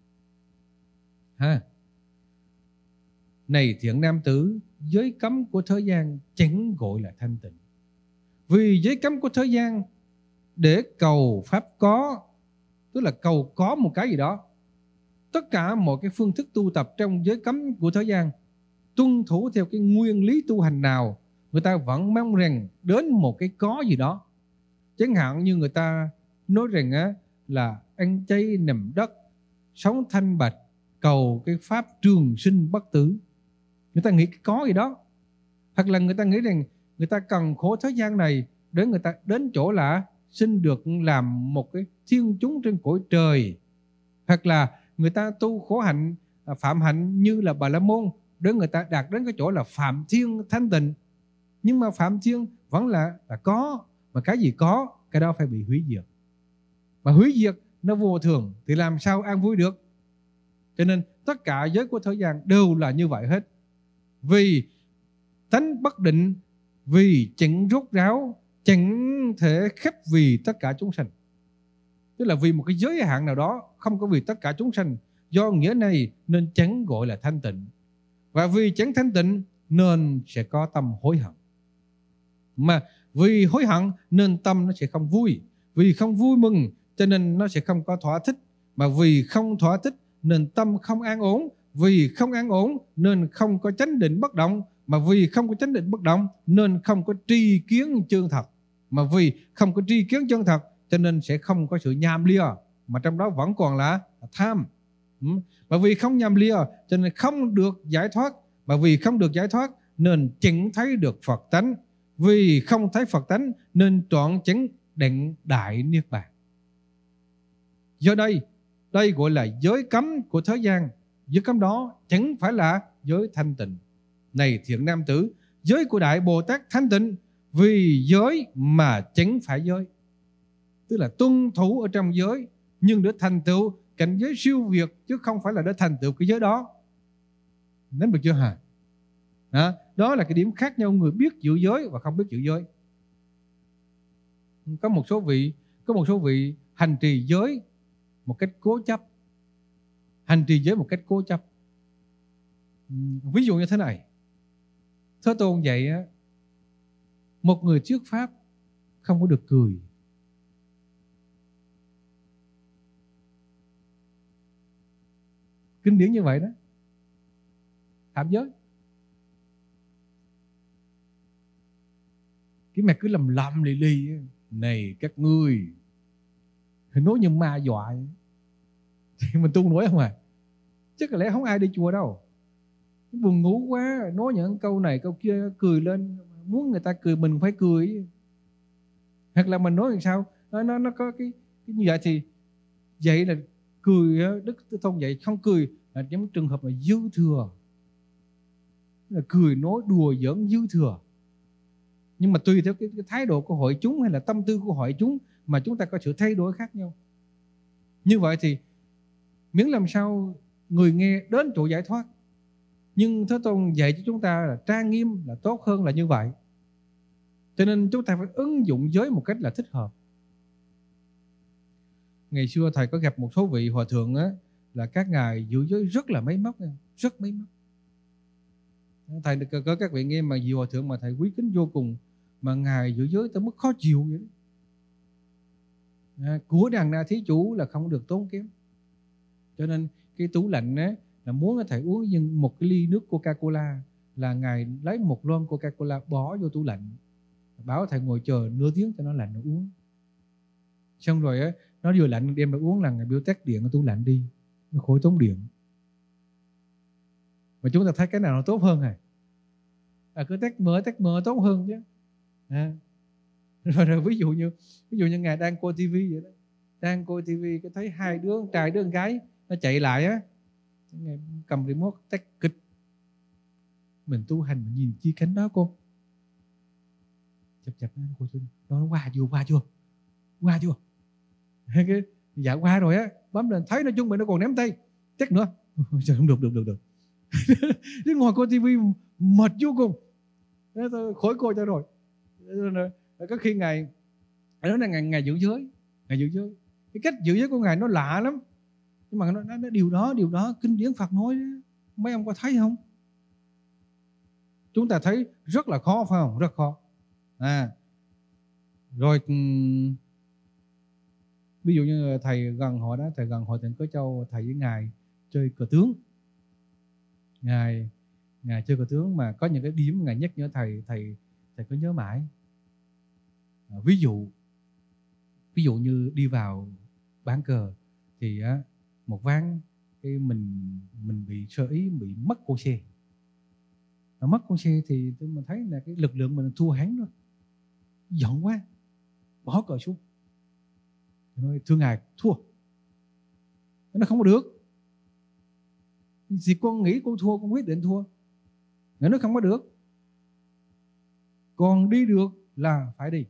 Này thiện nam tử, giới cấm của thế gian chẳng gọi là thanh tịnh. Vì giới cấm của thế gian để cầu pháp có, tức là cầu có một cái gì đó. Tất cả mọi cái phương thức tu tập trong giới cấm của thế gian, tuân thủ theo cái nguyên lý tu hành nào, người ta vẫn mong rằng đến một cái có gì đó. Chẳng hạn như người ta nói rằng là ăn chay nằm đất, sống thanh bạch, cầu cái pháp trường sinh bất tử. Người ta nghĩ cái có gì đó. Hoặc là người ta nghĩ rằng người ta cần khổ thế gian này để người ta đến chỗ là xin được làm một cái thiên chúng trên cõi trời. Hoặc là người ta tu khổ hạnh, phạm hạnh như là Bà La Môn để người ta đạt đến cái chỗ là phạm thiên thanh tịnh. Nhưng mà phạm thiên vẫn là có. Mà cái gì có, cái đó phải bị hủy diệt. Mà hủy diệt nó vô thường thì làm sao an vui được? Cho nên tất cả giới của thế gian đều là như vậy hết. Vì tánh bất định, vì chẳng rốt ráo, chẳng thể khép vì tất cả chúng sanh. Tức là vì một cái giới hạn nào đó, không có vì tất cả chúng sanh. Do nghĩa này nên chẳng gọi là thanh tịnh. Và vì chẳng thanh tịnh nên sẽ có tâm hối hận. Mà vì hối hận nên tâm nó sẽ không vui. Vì không vui mừng cho nên nó sẽ không có thỏa thích. Mà vì không thỏa thích nên tâm không an ổn. Vì không an ổn nên không có chánh định bất động. Mà vì không có chánh định bất động nên không có tri kiến chân thật. Mà vì không có tri kiến chân thật cho nên sẽ không có sự nhàm lìa, mà trong đó vẫn còn là tham. Mà vì không nhàm lìa cho nên không được giải thoát. Mà vì không được giải thoát nên chẳng thấy được Phật tánh. Vì không thấy Phật tánh nên trọn chẳng định đại niết bàn. Do đây gọi là giới cấm của thế gian. Giới cấm đó chẳng phải là giới thanh tịnh. Này thiện nam tử, giới của Đại Bồ Tát thanh tịnh, vì giới mà chẳng phải giới. Tức là tuân thủ ở trong giới, nhưng để thành tựu cảnh giới siêu việt, chứ không phải là để thành tựu cái giới đó. Nắm được chưa hả? Đó là cái điểm khác nhau người biết giữ giới và không biết giữ giới. Có một số vị hành trì giới một cách cố chấp. Hành trì giới một cách cố chấp. Ví dụ như thế này. Thế Tôn dạy á, một người thuyết pháp không có được cười. Kinh điển như vậy đó. Phạm giới. Cái mẹ cứ lầm lì lì. Này các ngươi, nói như ma dọa. Thì mình tu nổi không à? Chắc là lẽ không ai đi chùa đâu. Buồn ngủ quá, nói những câu này câu kia cười lên. Muốn người ta cười mình phải cười. Hoặc là mình nói làm sao nó có cái như vậy thì vậy là cười. Đức Tôn dạy không cười là trong trường hợp là dư thừa. Là cười nói đùa giỡn dư thừa. Nhưng mà tùy theo cái thái độ của hội chúng hay là tâm tư của hội chúng mà chúng ta có sự thay đổi khác nhau. Như vậy thì miễn làm sao người nghe đến chỗ giải thoát. Nhưng Thế Tôn dạy cho chúng ta là trang nghiêm là tốt hơn là như vậy. Cho nên chúng ta phải ứng dụng giới một cách là thích hợp. Ngày xưa thầy có gặp một số vị hòa thượng á, là các ngài giữ giới rất là máy móc, rất máy móc. Thầy có các vị nghe mà vị hòa thượng mà thầy quý kính vô cùng, mà ngài giữ giới tới mức khó chịu vậy đó. Của đàn na thí chủ là không được tốn kém. Cho nên cái tủ lạnh á, là muốn thầy uống nhưng một cái ly nước Coca-Cola là ngài lấy một lon Coca-Cola bỏ vô tủ lạnh, bảo thầy ngồi chờ nửa tiếng cho nó lạnh nó uống. Xong rồi á, nó vừa lạnh đem nó uống là ngài biểu tắt điện ở tủ lạnh đi, nó khỏi tốn điện. Mà chúng ta thấy cái nào nó tốt hơn cứ tắt mờ tốt hơn chứ. Rồi ví dụ như ngài đang coi tivi vậy đó, đang coi tivi cái thấy hai đứa trai đứa con gái nó chạy lại á, ngài cầm remote tắt kịch. Mình tu hành mình nhìn chi cánh đó cô, chập nó qua chưa cái dạ qua rồi á, bấm lên thấy nó chung mình nó còn ném tay chắc nữa. Trời, không được đến ngồi coi tivi mệt vô cùng. Thế tôi khỏi coi cho rồi. Có khi ngài đó là ngài giữ giới, cái cách giữ giới của ngài nó lạ lắm, nhưng mà nó điều đó kinh điển Phật nói đó. Mấy ông có thấy không? Chúng ta thấy rất là khó phải không? Rất khó. Rồi ví dụ như thầy gần họ đó, thầy gần hội Tịnh Cớ Châu, thầy với ngài chơi cờ tướng. Ngài chơi cờ tướng mà có những cái điểm ngài nhắc nhở thầy có nhớ mãi. Ví dụ như đi vào bán cờ thì một ván cái mình bị sơ ý, bị mất con xe. Mất con xe thì mình thấy là cái lực lượng mình thua hắn rồi, giận quá, bỏ cờ xuống, nói thưa ngài thua. Nó không có được. Thì con nghĩ con thua, con quyết định thua. Ngài nói không có được. Còn đi được là phải đi.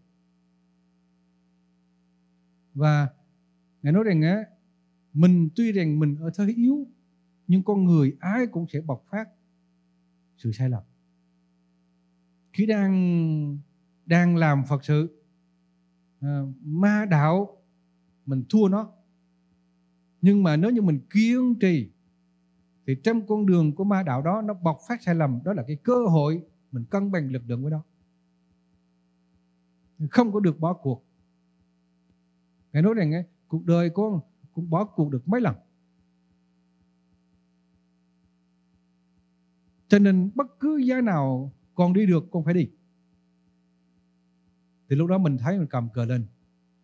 Và ngài nói rằng mình tuy rằng mình ở thế yếu, nhưng con người ai cũng sẽ bộc phát sự sai lầm. Khi đang làm Phật sự, ma đạo mình thua nó. Nhưng mà nếu như mình kiên trì thì trong con đường của ma đạo đó nó bộc phát sai lầm, đó là cái cơ hội mình cân bằng lực lượng với đó. Không có được bỏ cuộc. Ngài nói rằng cuộc đời con cũng bỏ cuộc được mấy lần. Cho nên bất cứ giá nào con đi được con phải đi. Thì lúc đó mình thấy mình cầm cờ lên,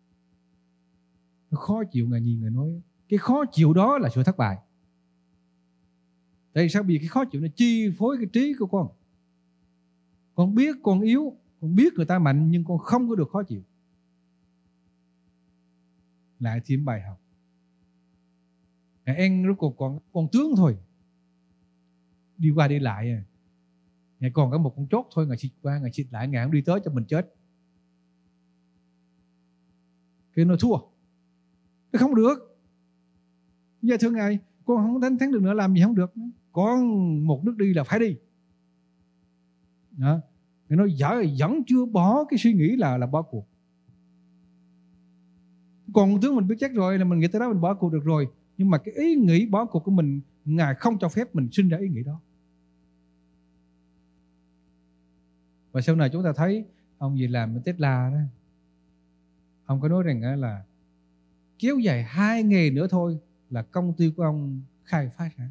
nó khó chịu. Ngài nhìn ngài nói cái khó chịu đó là sự thất bại. Tại sao? Vì cái khó chịu nó chi phối cái trí của con. Con biết con yếu, con biết người ta mạnh, nhưng con không có được khó chịu. Lại thêm bài học. Em nó còn tướng thôi, đi qua đi lại. Ngài còn có một con chốt thôi, ngài xịt qua, ngài xịt lại, ngài không đi tới cho mình chết. Cái nó thua, nó không được. Giờ thưa ngài, con không đánh thắng được nữa, làm gì không được. Có một nước đi là phải đi. Đó. Ngài nói vẫn chưa bỏ cái suy nghĩ là bỏ cuộc. Còn tướng mình biết chắc rồi là mình nghĩ tới đó mình bỏ cuộc được rồi. Nhưng mà cái ý nghĩ bỏ cuộc của mình, Ngài không cho phép mình sinh ra ý nghĩ đó. Và sau này chúng ta thấy ông gì làm với Tesla đó, ông có nói rằng là kéo dài 2 ngày nữa thôi là công ty của ông khai phá sản.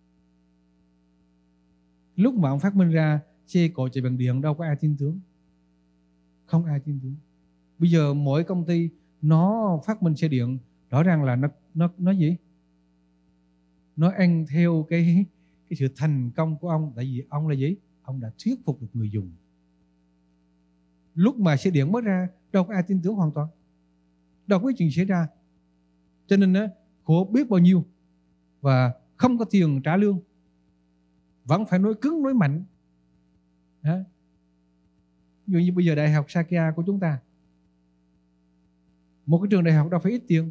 Lúc mà ông phát minh ra xe cộ chạy bằng điện đâu có ai tin tưởng. Không ai tin tưởng. Bây giờ mỗi công ty nó phát minh xe điện, rõ ràng là nó gì? Nó ăn theo cái sự thành công của ông. Tại vì ông là gì? Ông đã thuyết phục được người dùng. Lúc mà xe điện mới ra đâu có ai tin tưởng hoàn toàn. Đâu có chuyện xảy ra. Cho nên khổ biết bao nhiêu. Và không có tiền trả lương, vẫn phải nói cứng nói mạnh. Đó. Ví dụ như bây giờ đại học Sakya của chúng ta, một cái trường đại học đâu phải ít tiền.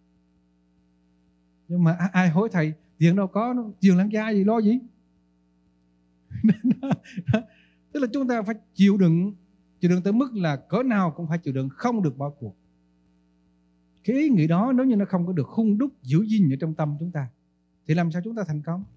Nhưng mà ai hối thầy, tiền đâu có, tiền lắng gia gì lo gì. Tức là chúng ta phải chịu đựng tới mức là cỡ nào cũng phải chịu đựng, không được bỏ cuộc. Cái ý nghĩ đó nếu như nó không có được hung đúc giữ gìn ở trong tâm chúng ta thì làm sao chúng ta thành công?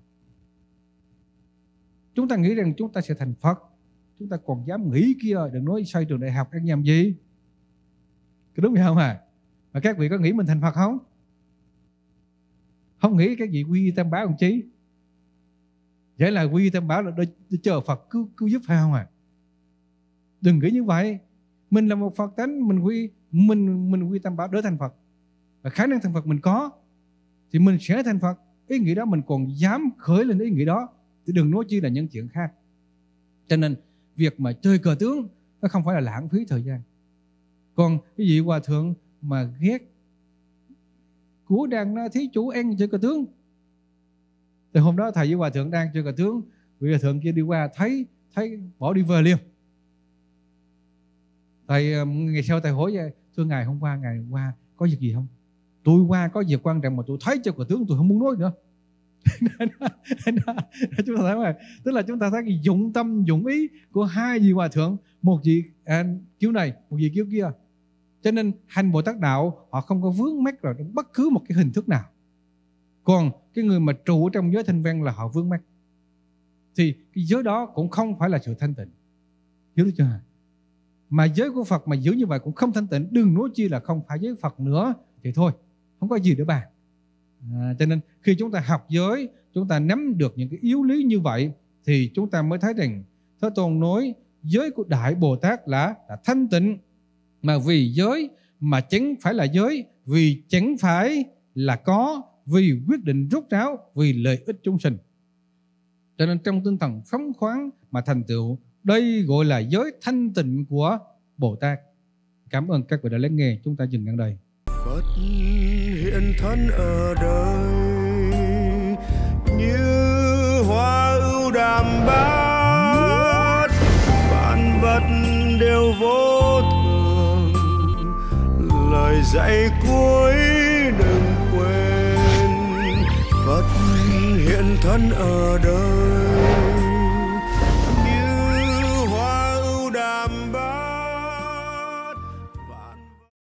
Chúng ta nghĩ rằng chúng ta sẽ thành Phật, chúng ta còn dám nghĩ kia, đừng nói xoay trường đại học ăn nhầm gì. Có đúng không à? Mà các vị có nghĩ mình thành Phật không? Không nghĩ các vị quy y tam bảo làm chi? Vậy là quy y tam bảo là để chờ Phật cứu giúp phải không à? Đừng nghĩ như vậy. Mình là một Phật tánh, mình quy tam bảo để thành Phật. Và khả năng thành Phật mình có thì mình sẽ thành Phật. Ý nghĩ đó mình còn dám khởi lên ý nghĩ đó thì đừng nói chi là những chuyện khác. Cho nên việc mà chơi cờ tướng nó không phải là lãng phí thời gian. Còn cái vị hòa thượng mà ghét của đàn thí chủ ăn chơi cờ tướng, thì hôm đó thầy với hòa thượng đang chơi cờ tướng, vị hòa thượng kia đi qua thấy bỏ đi về liền. Thầy ngày sau thầy hỏi vậy, thưa ngài hôm qua có việc gì không? Tôi qua có việc quan trọng mà tôi thấy chơi cờ tướng tôi không muốn nói nữa. Chúng ta thấy mà, tức là chúng ta thấy cái dụng tâm dụng ý của hai vị hòa thượng, một vị kiểu này, một vị kiểu kia. Cho nên hành Bồ Tát đạo họ không có vướng mắc vào bất cứ một cái hình thức nào. Còn cái người mà trụ trong giới thanh văn là họ vướng mắc, thì cái giới đó cũng không phải là sự thanh tịnh. Hiểu được chưa? Mà giới của Phật mà giữ như vậy cũng không thanh tịnh, đừng nói chi là không phải giới Phật nữa thì thôi, không có gì để bàn. Cho nên khi chúng ta học giới, chúng ta nắm được những cái yếu lý như vậy thì chúng ta mới thấy rằng Thế Tôn nói giới của Đại Bồ Tát là thanh tịnh. Mà vì giới mà chẳng phải là giới, vì chẳng phải là có, vì quyết định rốt ráo, vì lợi ích chúng sinh. Cho nên trong tinh thần phóng khoáng mà thành tựu, đây gọi là giới thanh tịnh của Bồ Tát. Cảm ơn các vị đã lắng nghe. Chúng ta dừng ở đây. Phật hiện thân ở đời như hoa ưu đàm bát, vạn vật đều vô thường, lời dạy cuối đừng quên. Phật hiện thân ở đời